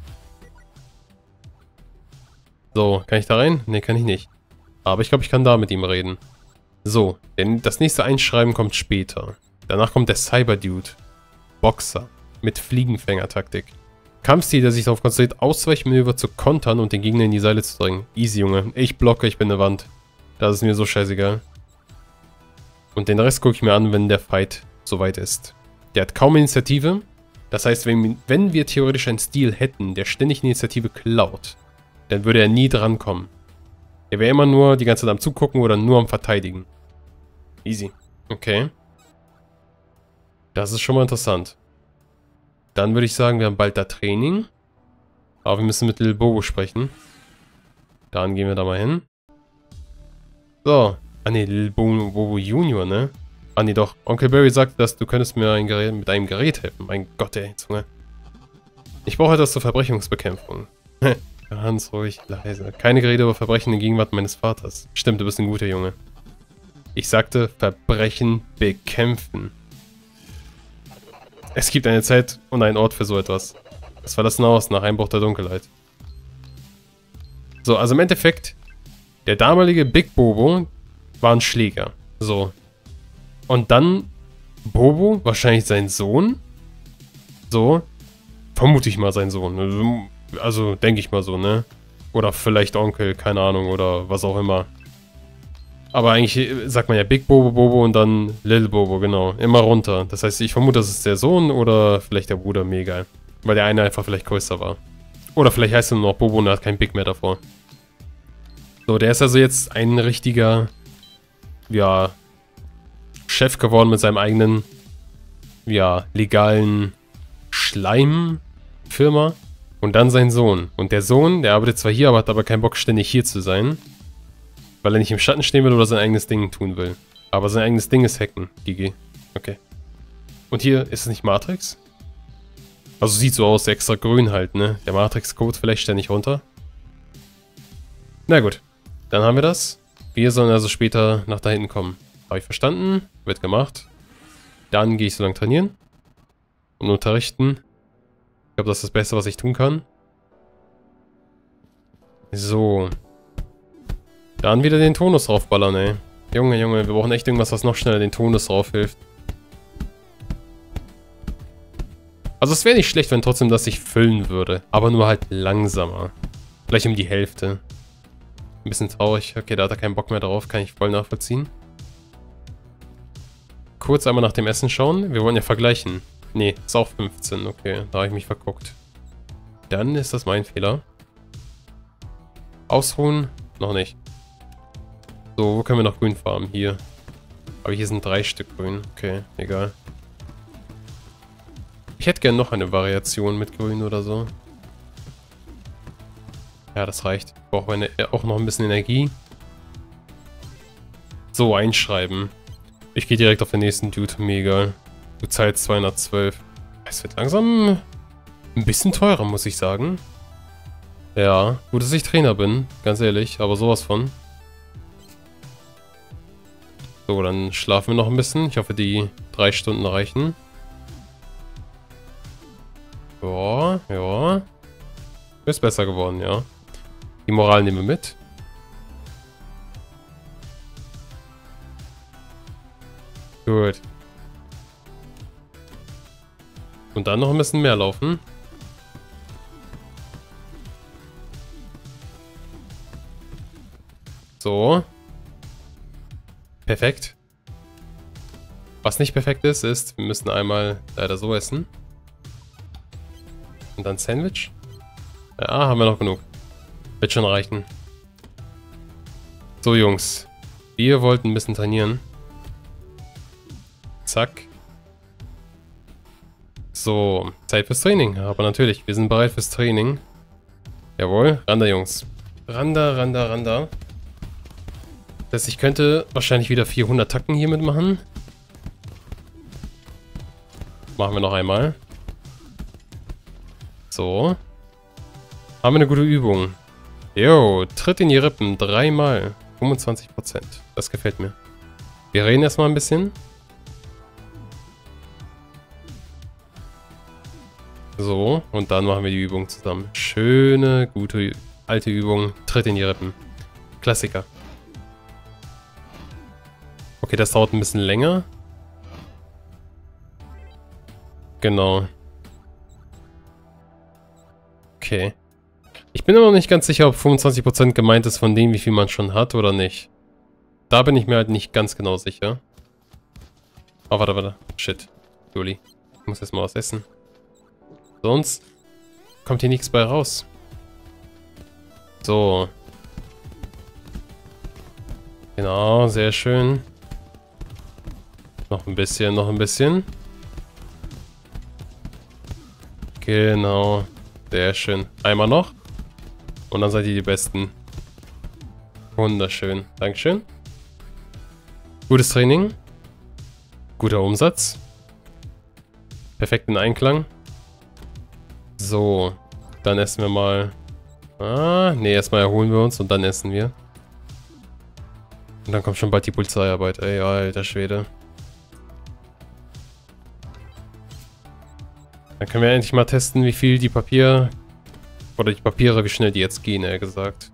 A: So, kann ich da rein? Ne, kann ich nicht. Aber ich glaube, ich kann da mit ihm reden. So, denn das nächste Einschreiben kommt später. Danach kommt der Cyber-Dude. Boxer. Mit Fliegenfänger-Taktik. Kampfstil, der sich darauf konzentriert, Ausweichmanöver zu kontern und den Gegner in die Seile zu drängen. Easy, Junge. Ich blocke, ich bin eine Wand. Das ist mir so scheißegal. Und den Rest gucke ich mir an, wenn der Fight soweit ist. Der hat kaum Initiative. Das heißt, wenn, wenn wir theoretisch einen Stil hätten, der ständig Initiative klaut, dann würde er nie drankommen. Er wäre immer nur die ganze Zeit am Zugucken oder nur am Verteidigen. Easy. Okay. Das ist schon mal interessant. Dann würde ich sagen, wir haben bald da Training. Aber wir müssen mit Lil Bobo sprechen. Dann gehen wir da mal hin. So. Ah ne, Lil Bobo Junior, ne? Ah ne, doch. Onkel Barry sagt, dass du könntest mir ein Gerät, mit einem Gerät helfen. Mein Gott, ey, Zunge. Ich brauche etwas zur Verbrechungsbekämpfung. Ganz ruhig, leise. Keine Gerede über Verbrechen in Gegenwart meines Vaters. Stimmt, du bist ein guter Junge. Ich sagte, Verbrechen bekämpfen. Es gibt eine Zeit und einen Ort für so etwas. Das verlassene Haus nach Einbruch der Dunkelheit. So, also im Endeffekt, der damalige Big Bobo war ein Schläger. So. Und dann Bobo, wahrscheinlich sein Sohn. So. Vermute ich mal sein Sohn. Also, also denke ich mal so, ne? Oder vielleicht Onkel, keine Ahnung, oder was auch immer. Aber eigentlich sagt man ja Big Bobo Bobo und dann Lil Bobo, genau. Immer runter. Das heißt, ich vermute, das ist der Sohn oder vielleicht der Bruder, mir egal. Weil der eine einfach vielleicht größer war. Oder vielleicht heißt er nur noch Bobo und er hat kein Big mehr davor. So, der ist also jetzt ein richtiger, ja, Chef geworden mit seinem eigenen, ja, legalen Schleimfirma. Und dann sein Sohn. Und der Sohn, der arbeitet zwar hier, aber hat aber keinen Bock, ständig hier zu sein. Weil er nicht im Schatten stehen will oder sein eigenes Ding tun will. Aber sein eigenes Ding ist Hacken, Gigi. Okay. Und hier, ist es nicht Matrix? Also sieht so aus, extra grün halt, ne? Der Matrix-Code vielleicht ständig runter. Na gut. Dann haben wir das. Wir sollen also später nach da hinten kommen. Habe ich verstanden. Wird gemacht. Dann gehe ich so lange trainieren. Und unterrichten. Ich glaube, das ist das Beste, was ich tun kann. So. Dann wieder den Tonus draufballern, ey. Junge, Junge, wir brauchen echt irgendwas, was noch schneller den Tonus drauf hilft. Also es wäre nicht schlecht, wenn trotzdem das sich füllen würde. Aber nur halt langsamer. Vielleicht um die Hälfte. Ein bisschen traurig. Okay, da hat er keinen Bock mehr drauf. Kann ich voll nachvollziehen. Kurz einmal nach dem Essen schauen. Wir wollen ja vergleichen. Nee, ist auch fünfzehn. Okay, da habe ich mich verguckt. Dann ist das mein Fehler. Ausruhen? Noch nicht. So, wo können wir noch grün farmen? Hier. Aber hier sind drei Stück grün. Okay, egal. Ich hätte gerne noch eine Variation mit grün oder so. Ja, das reicht. Ich brauche eine, auch noch ein bisschen Energie. So, einschreiben. Ich gehe direkt auf den nächsten Dude. Mir egal. Du zahlst zweihundertzwölf. Es wird langsam ein bisschen teurer, muss ich sagen. Ja, gut, dass ich Trainer bin. Ganz ehrlich, aber sowas von. So, dann schlafen wir noch ein bisschen. Ich hoffe, die drei Stunden reichen. Ja, ja. Ist besser geworden, ja. Die Moral nehmen wir mit. Gut. Und dann noch ein bisschen mehr laufen. So. Perfekt. Was nicht perfekt ist, ist, wir müssen einmal leider so essen. Und dann Sandwich. Ja, haben wir noch genug. Wird schon reichen. So, Jungs. Wir wollten ein bisschen trainieren. Zack. So, Zeit fürs Training. Aber natürlich, wir sind bereit fürs Training. Jawohl. Randa, Jungs. Randa, Randa, Randa. Das heißt, ich könnte wahrscheinlich wieder vierhundert Tacken hier mitmachen. Machen wir noch einmal. So. Haben wir eine gute Übung. Jo, Tritt in die Rippen. Dreimal. fünfundzwanzig Prozent. Das gefällt mir. Wir reden erstmal ein bisschen. So, und dann machen wir die Übung zusammen. Schöne, gute, alte Übung. Tritt in die Rippen. Klassiker. Okay, das dauert ein bisschen länger. Genau. Okay. Ich bin aber noch nicht ganz sicher, ob fünfundzwanzig Prozent gemeint ist von dem, wie viel man schon hat oder nicht. Da bin ich mir halt nicht ganz genau sicher. Oh, warte, warte. Shit. Juli. Ich muss jetzt mal was essen. Sonst kommt hier nichts bei raus. So. Genau, sehr schön. Noch ein bisschen, noch ein bisschen. Genau. Sehr schön. Einmal noch. Und dann seid ihr die Besten. Wunderschön. Dankeschön. Gutes Training. Guter Umsatz. Perfekten Einklang. So. Dann essen wir mal. Ah, nee, erstmal erholen wir uns und dann essen wir. Und dann kommt schon bald die Polizeiarbeit. Ey, alter Schwede. Dann können wir endlich mal testen, wie viel die Papier... Oder die Papiere, wie schnell die jetzt gehen, eher gesagt.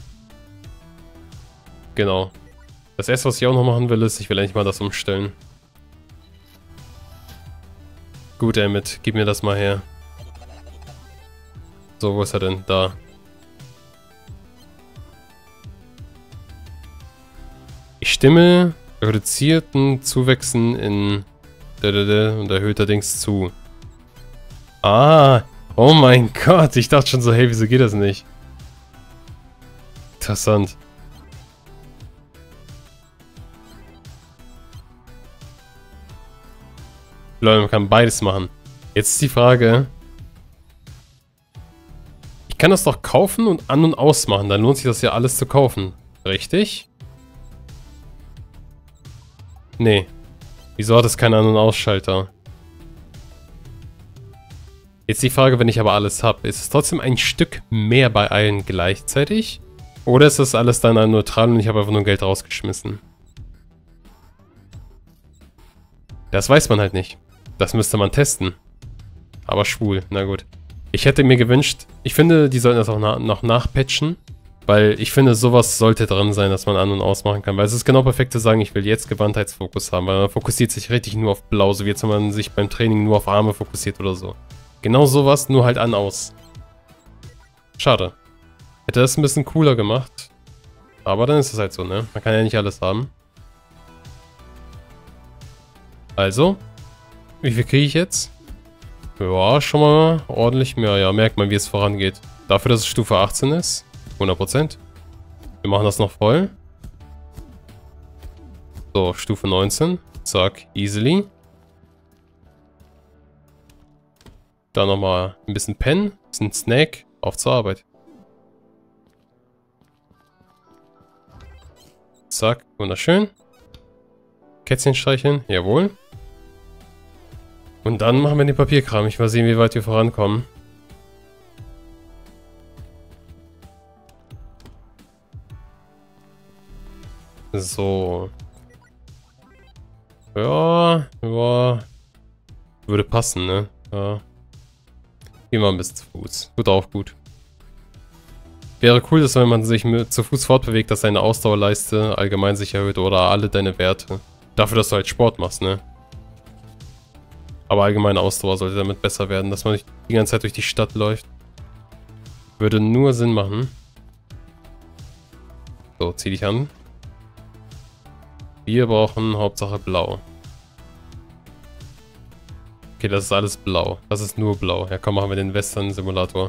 A: Genau. Das erste, was ich auch noch machen will, ist, ich will endlich mal das umstellen. Gut, Emmett, gib mir das mal her. So, wo ist er denn? Da. Ich stimme reduzierten Zuwächsen in... und erhöhter Dings zu. Ah, oh mein Gott, ich dachte schon so, hey, wieso geht das nicht? Interessant. Leute, man kann beides machen. Jetzt ist die Frage... Ich kann das doch kaufen und an- und ausmachen, dann lohnt sich das ja alles zu kaufen. Richtig? Nee. Wieso hat es keinen An- und Ausschalter? Jetzt die Frage, wenn ich aber alles habe, ist es trotzdem ein Stück mehr bei allen gleichzeitig? Oder ist das alles dann neutral und ich habe einfach nur Geld rausgeschmissen? Das weiß man halt nicht. Das müsste man testen. Aber schwul, na gut. Ich hätte mir gewünscht, ich finde, die sollten das auch na noch nachpatchen. Weil ich finde, sowas sollte drin sein, dass man an- und ausmachen kann. Weil es ist genau perfekt zu sagen, ich will jetzt Gewandheitsfokus haben. Weil man fokussiert sich richtig nur auf Blau, so wie jetzt, wenn man sich beim Training nur auf Arme fokussiert oder so. Genau sowas, nur halt an, aus. Schade. Hätte das ein bisschen cooler gemacht. Aber dann ist es halt so, ne? Man kann ja nicht alles haben. Also. Wie viel kriege ich jetzt? Ja, schon mal ordentlich mehr. Ja, merkt man, wie es vorangeht. Dafür, dass es Stufe achtzehn ist. hundert Prozent. Wir machen das noch voll. So, Stufe neunzehn. Zack, easily. Dann nochmal ein bisschen Pen, ein bisschen Snack. Auf zur Arbeit. Zack, wunderschön. Kätzchen streicheln, jawohl. Und dann machen wir den Papierkram. Ich will sehen, wie weit wir vorankommen. So. Ja, ja. Würde passen, ne? Ja. Gehen wir ein bisschen zu Fuß. Tut auch gut. Wäre cool, dass wenn man sich mit, zu Fuß fortbewegt, dass deine Ausdauerleiste allgemein sich erhöht oder alle deine Werte. Dafür, dass du halt Sport machst, ne? Aber allgemeine Ausdauer sollte damit besser werden, dass man nicht die ganze Zeit durch die Stadt läuft. Würde nur Sinn machen. So, zieh dich an. Wir brauchen Hauptsache blau. Okay, das ist alles blau. Das ist nur blau. Ja, komm, machen wir den Western-Simulator.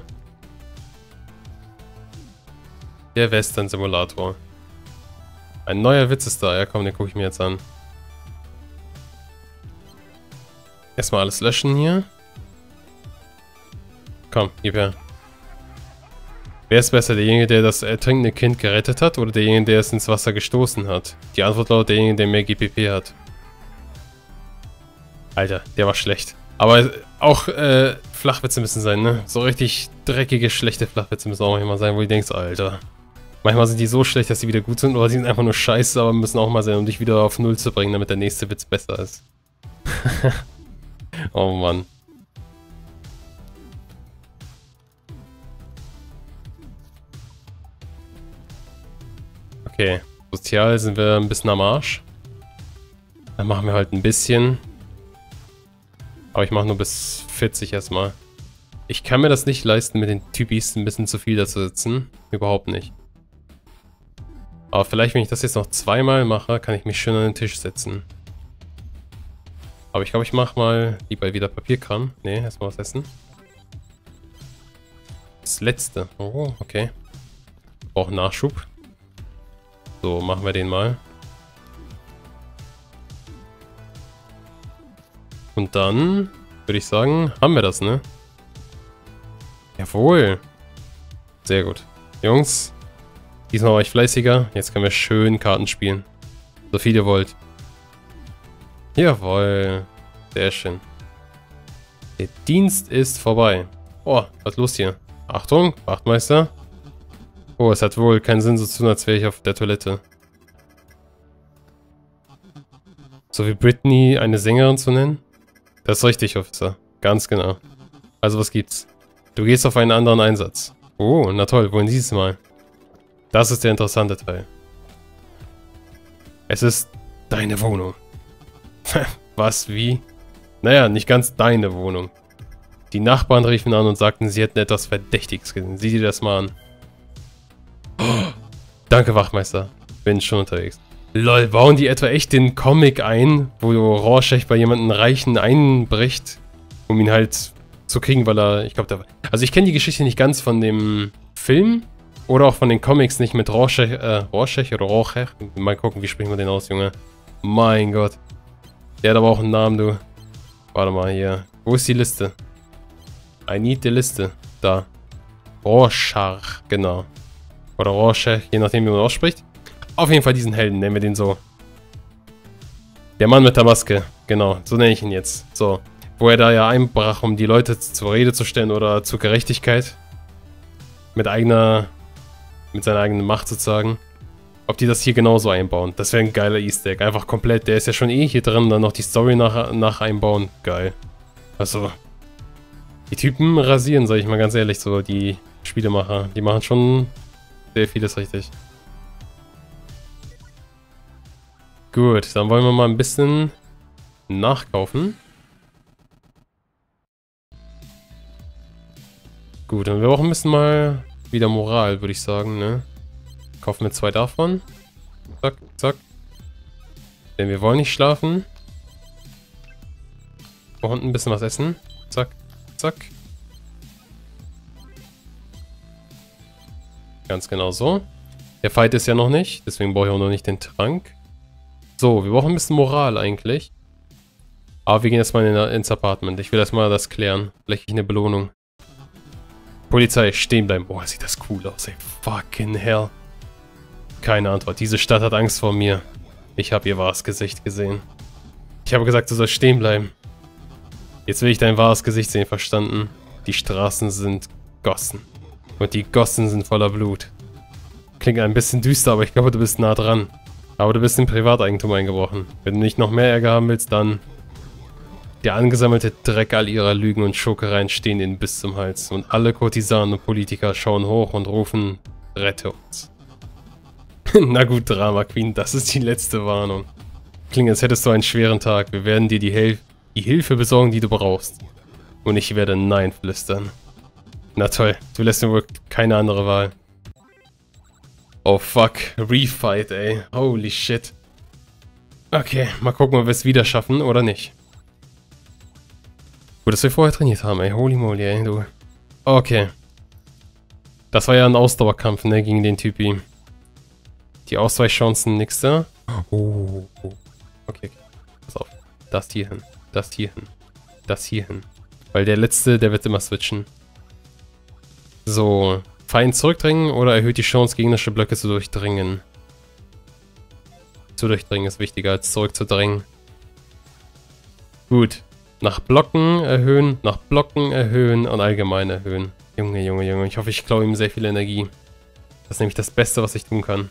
A: Der Western-Simulator. Ein neuer Witz ist da. Ja, komm, den gucke ich mir jetzt an. Erstmal alles löschen hier. Komm, gib her. Wer ist besser, derjenige, der das ertrinkende Kind gerettet hat oder derjenige, der es ins Wasser gestoßen hat? Die Antwort lautet derjenige, der mehr G P P hat. Alter, der war schlecht. Aber auch äh, Flachwitze müssen sein, ne? So richtig dreckige, schlechte Flachwitze müssen auch manchmal sein, wo du denkst, Alter. Manchmal sind die so schlecht, dass sie wieder gut sind, oder sie sind einfach nur scheiße, aber müssen auch mal sein, um dich wieder auf Null zu bringen, damit der nächste Witz besser ist. Oh Mann. Okay, sozial sind wir ein bisschen am Arsch. Dann machen wir halt ein bisschen. Aber ich mache nur bis vierzig erstmal. Ich kann mir das nicht leisten, mit den Typis ein bisschen zu viel da zu sitzen. Überhaupt nicht. Aber vielleicht, wenn ich das jetzt noch zweimal mache, kann ich mich schön an den Tisch setzen. Aber ich glaube, ich mache mal lieber wieder Papierkram. Ne, erstmal was essen. Das letzte. Oh, okay. Brauchen Nachschub. So, machen wir den mal. Und dann würde ich sagen, haben wir das, ne? Jawohl. Sehr gut. Jungs, diesmal war ich fleißiger. Jetzt können wir schön Karten spielen. So viel ihr wollt. Jawohl. Sehr schön. Der Dienst ist vorbei. Oh, was ist los hier? Achtung, Wachtmeister. Oh, es hat wohl keinen Sinn, so zu tun, als wäre ich auf der Toilette. So wie Britney eine Sängerin zu nennen? Das ist richtig, Officer. Ganz genau. Also, was gibt's? Du gehst auf einen anderen Einsatz. Oh, na toll, wohin dieses Mal? Das ist der interessante Teil. Es ist deine Wohnung. Was, wie? Naja, nicht ganz deine Wohnung. Die Nachbarn riefen an und sagten, sie hätten etwas Verdächtiges gesehen. Sieh dir das mal an. Oh, danke, Wachtmeister. Bin schon unterwegs. Lol, bauen die etwa echt den Comic ein, wo Rorschach bei jemandem Reichen einbricht, um ihn halt zu kriegen, weil er, ich glaube, da... Also ich kenne die Geschichte nicht ganz von dem Film oder auch von den Comics nicht mit Rorschach, äh, Rorschach oder Rorschach. Mal gucken, wie sprechen wir den aus, Junge. Mein Gott. Der hat aber auch einen Namen, du. Warte mal hier. Wo ist die Liste? I need the Liste. Da. Rorschach, genau. Oder Rorschach, je nachdem, wie man ausspricht. Auf jeden Fall diesen Helden, nennen wir den so. Der Mann mit der Maske, genau, so nenne ich ihn jetzt. So, wo er da ja einbrach, um die Leute zur Rede zu stellen oder zur Gerechtigkeit. Mit eigener, mit seiner eigenen Macht sozusagen. Ob die das hier genauso einbauen, das wäre ein geiler Easter Egg. Einfach komplett, der ist ja schon eh hier drin, dann noch die Story nach, nach einbauen. Geil. Also, die Typen rasieren, sag ich mal ganz ehrlich, so die Spielemacher. Die machen schon sehr vieles richtig. Gut, dann wollen wir mal ein bisschen nachkaufen. Gut, und wir brauchen ein bisschen mal wieder Moral, würde ich sagen, ne? Kaufen wir zwei davon. Zack, zack. Denn wir wollen nicht schlafen. Wir wollen ein bisschen was essen. Zack, zack. Ganz genau so. Der Fight ist ja noch nicht, deswegen brauche ich auch noch nicht den Trank. So, wir brauchen ein bisschen Moral eigentlich. Aber wir gehen erstmal in, ins Apartment. Ich will erstmal das klären. Vielleicht eine Belohnung. Polizei, stehen bleiben. Boah, sieht das cool aus, ey. Fucking hell. Keine Antwort. Diese Stadt hat Angst vor mir. Ich habe ihr wahres Gesicht gesehen. Ich habe gesagt, du sollst stehen bleiben. Jetzt will ich dein wahres Gesicht sehen, verstanden? Die Straßen sind Gossen. Und die Gossen sind voller Blut. Klingt ein bisschen düster, aber ich glaube, du bist nah dran. Aber du bist in Privateigentum eingebrochen. Wenn du nicht noch mehr Ärger haben willst, dann... Der angesammelte Dreck all ihrer Lügen und Schokereien stehen ihnen bis zum Hals. Und alle Kurtisanen und Politiker schauen hoch und rufen, rette uns. Na gut, Drama Queen, das ist die letzte Warnung. Klingt, als hättest du einen schweren Tag. Wir werden dir die, Hel die Hilfe besorgen, die du brauchst. Und ich werde Nein flüstern. Na toll, du lässt mir wohl keine andere Wahl. Oh fuck, Refight, ey. Holy shit. Okay, mal gucken, ob wir es wieder schaffen oder nicht. Gut, dass wir vorher trainiert haben, ey. Holy moly, ey, du. Okay. Das war ja ein Ausdauerkampf, ne, gegen den Typi. Die Ausweichchancen, nix da. Oh, oh. Okay, okay. Pass auf. Das hier hin. Das hier hin. Das hier hin. Weil der letzte, der wird immer switchen. So. Feind zurückdrängen oder erhöht die Chance, gegnerische Blöcke zu durchdringen. Zu durchdringen ist wichtiger als zurückzudrängen. Gut. Nach Blocken erhöhen, nach Blocken erhöhen und allgemein erhöhen. Junge, Junge, Junge. Ich hoffe, ich klaue ihm sehr viel Energie. Das ist nämlich das Beste, was ich tun kann.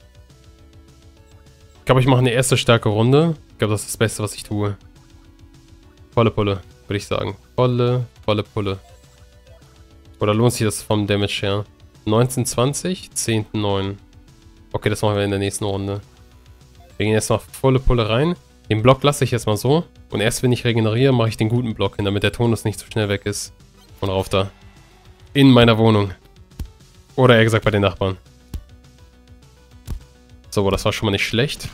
A: Ich glaube, ich mache eine erste starke Runde. Ich glaube, das ist das Beste, was ich tue. Volle Pulle, würde ich sagen. Volle, volle Pulle. Oder lohnt sich das vom Damage her? neunzehn, zwanzig, zehn, neun. Okay, das machen wir in der nächsten Runde. Wir gehen jetzt noch volle Pulle rein. Den Block lasse ich erstmal so. Und erst wenn ich regeneriere, mache ich den guten Block hin, damit der Tonus nicht so schnell weg ist. Und rauf da. In meiner Wohnung. Oder eher gesagt bei den Nachbarn. So, das war schon mal nicht schlecht.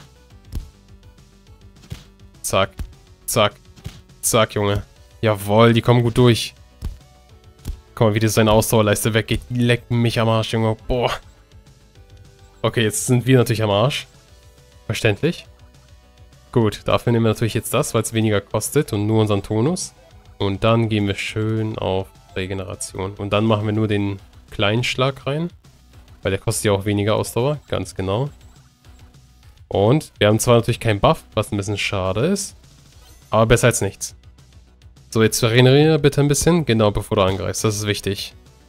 A: Zack. Zack. Zack, Junge. Jawohl, die kommen gut durch. Guck mal, wie das seine Ausdauerleiste weggeht. Die leckt mich am Arsch, Junge. Boah. Okay, jetzt sind wir natürlich am Arsch. Verständlich. Gut, dafür nehmen wir natürlich jetzt das, weil es weniger kostet und nur unseren Tonus. Und dann gehen wir schön auf Regeneration. Und dann machen wir nur den kleinen Schlag rein. Weil der kostet ja auch weniger Ausdauer. Ganz genau. Und wir haben zwar natürlich keinen Buff, was ein bisschen schade ist. Aber besser als nichts. So, jetzt regeneriere bitte ein bisschen. Genau, bevor du angreifst. Das ist wichtig.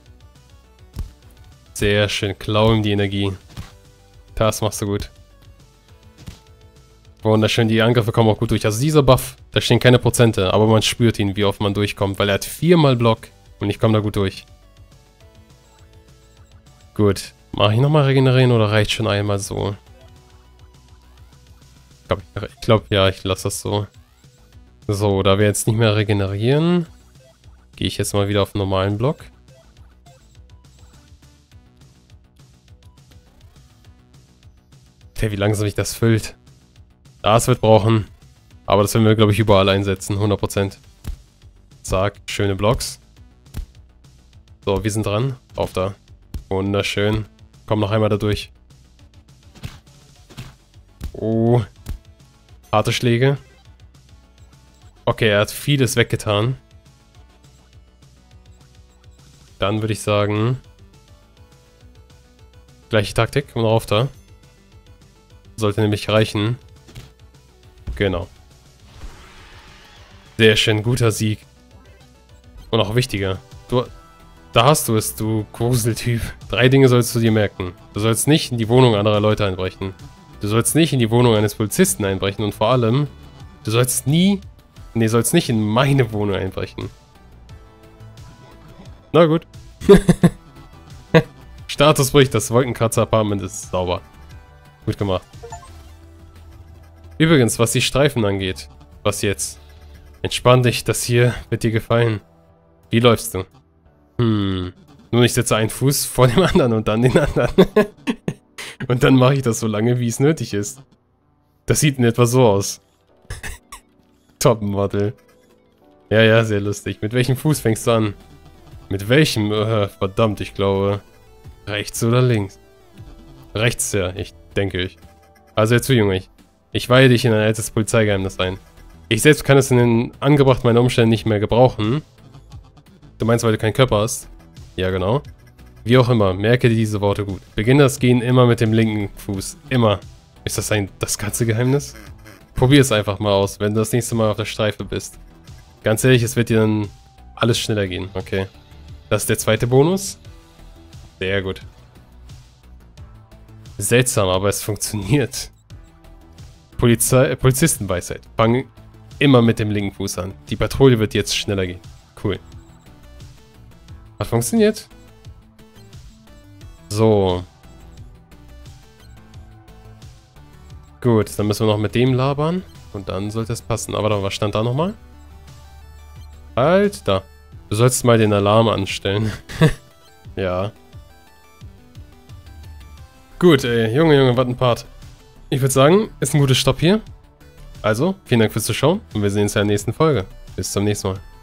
A: Sehr schön. Klau ihm die Energie. Das machst du gut. Wunderschön. Die Angriffe kommen auch gut durch. Also dieser Buff, da stehen keine Prozente. Aber man spürt ihn, wie oft man durchkommt. Weil er hat viermal Block. Und ich komme da gut durch. Gut. Mache ich nochmal regenerieren oder reicht schon einmal so? Ich glaube, ich glaub, ja, ich lasse das so. So, da wir jetzt nicht mehr regenerieren, gehe ich jetzt mal wieder auf den normalen Block. Okay, wie langsam sich das füllt. Das wird brauchen. Aber das werden wir, glaube ich, überall einsetzen. hundert Prozent. Zack, schöne Blocks. So, wir sind dran. Auf da. Wunderschön. Komm noch einmal da durch. Oh. Harte Schläge. Okay, er hat vieles weggetan. Dann würde ich sagen... Gleiche Taktik und rauf da. Sollte nämlich reichen. Genau. Sehr schön, guter Sieg. Und auch wichtiger. Du, da hast du es, du Gruseltyp. Drei Dinge sollst du dir merken. Du sollst nicht in die Wohnung anderer Leute einbrechen. Du sollst nicht in die Wohnung eines Polizisten einbrechen. Und vor allem, du sollst nie... Nee, sollst nicht in meine Wohnung einbrechen. Na gut. Statusbericht, das Wolkenkratzer-Apartment ist sauber. Gut gemacht. Übrigens, was die Streifen angeht. Was jetzt? Entspann dich, das hier wird dir gefallen. Wie läufst du? Hm. Nur ich setze einen Fuß vor dem anderen und dann den anderen. Und dann mache ich das so lange, wie es nötig ist. Das sieht in etwa so aus. Top-Model. Ja, ja, sehr lustig. Mit welchem Fuß fängst du an? Mit welchem? Äh, verdammt, ich glaube... Rechts oder links? Rechts, ja, ich denke ich. Also jetzt zu Junge, ich, ich weihe dich in ein altes Polizeigeheimnis ein. Ich selbst kann es in den angebrachten meiner Umständen nicht mehr gebrauchen. Du meinst, weil du keinen Körper hast? Ja, genau. Wie auch immer, merke dir diese Worte gut. Beginne das Gehen immer mit dem linken Fuß. Immer. Ist das ein das ganze Geheimnis? Probier es einfach mal aus, wenn du das nächste Mal auf der Streife bist. Ganz ehrlich, es wird dir dann alles schneller gehen. Okay. Das ist der zweite Bonus. Sehr gut. Seltsam, aber es funktioniert. Polizei, äh, Polizistenweisheit. Fang immer mit dem linken Fuß an. Die Patrouille wird jetzt schneller gehen. Cool. Hat funktioniert. So. Gut, dann müssen wir noch mit dem labern. Und dann sollte es passen. Aber dann, was stand da nochmal? Halt, da. Du sollst mal den Alarm anstellen. Ja. Gut, ey. Junge, Junge, was ein Part. Ich würde sagen, ist ein guter Stopp hier. Also, vielen Dank fürs Zuschauen. Und wir sehen uns ja in der nächsten Folge. Bis zum nächsten Mal.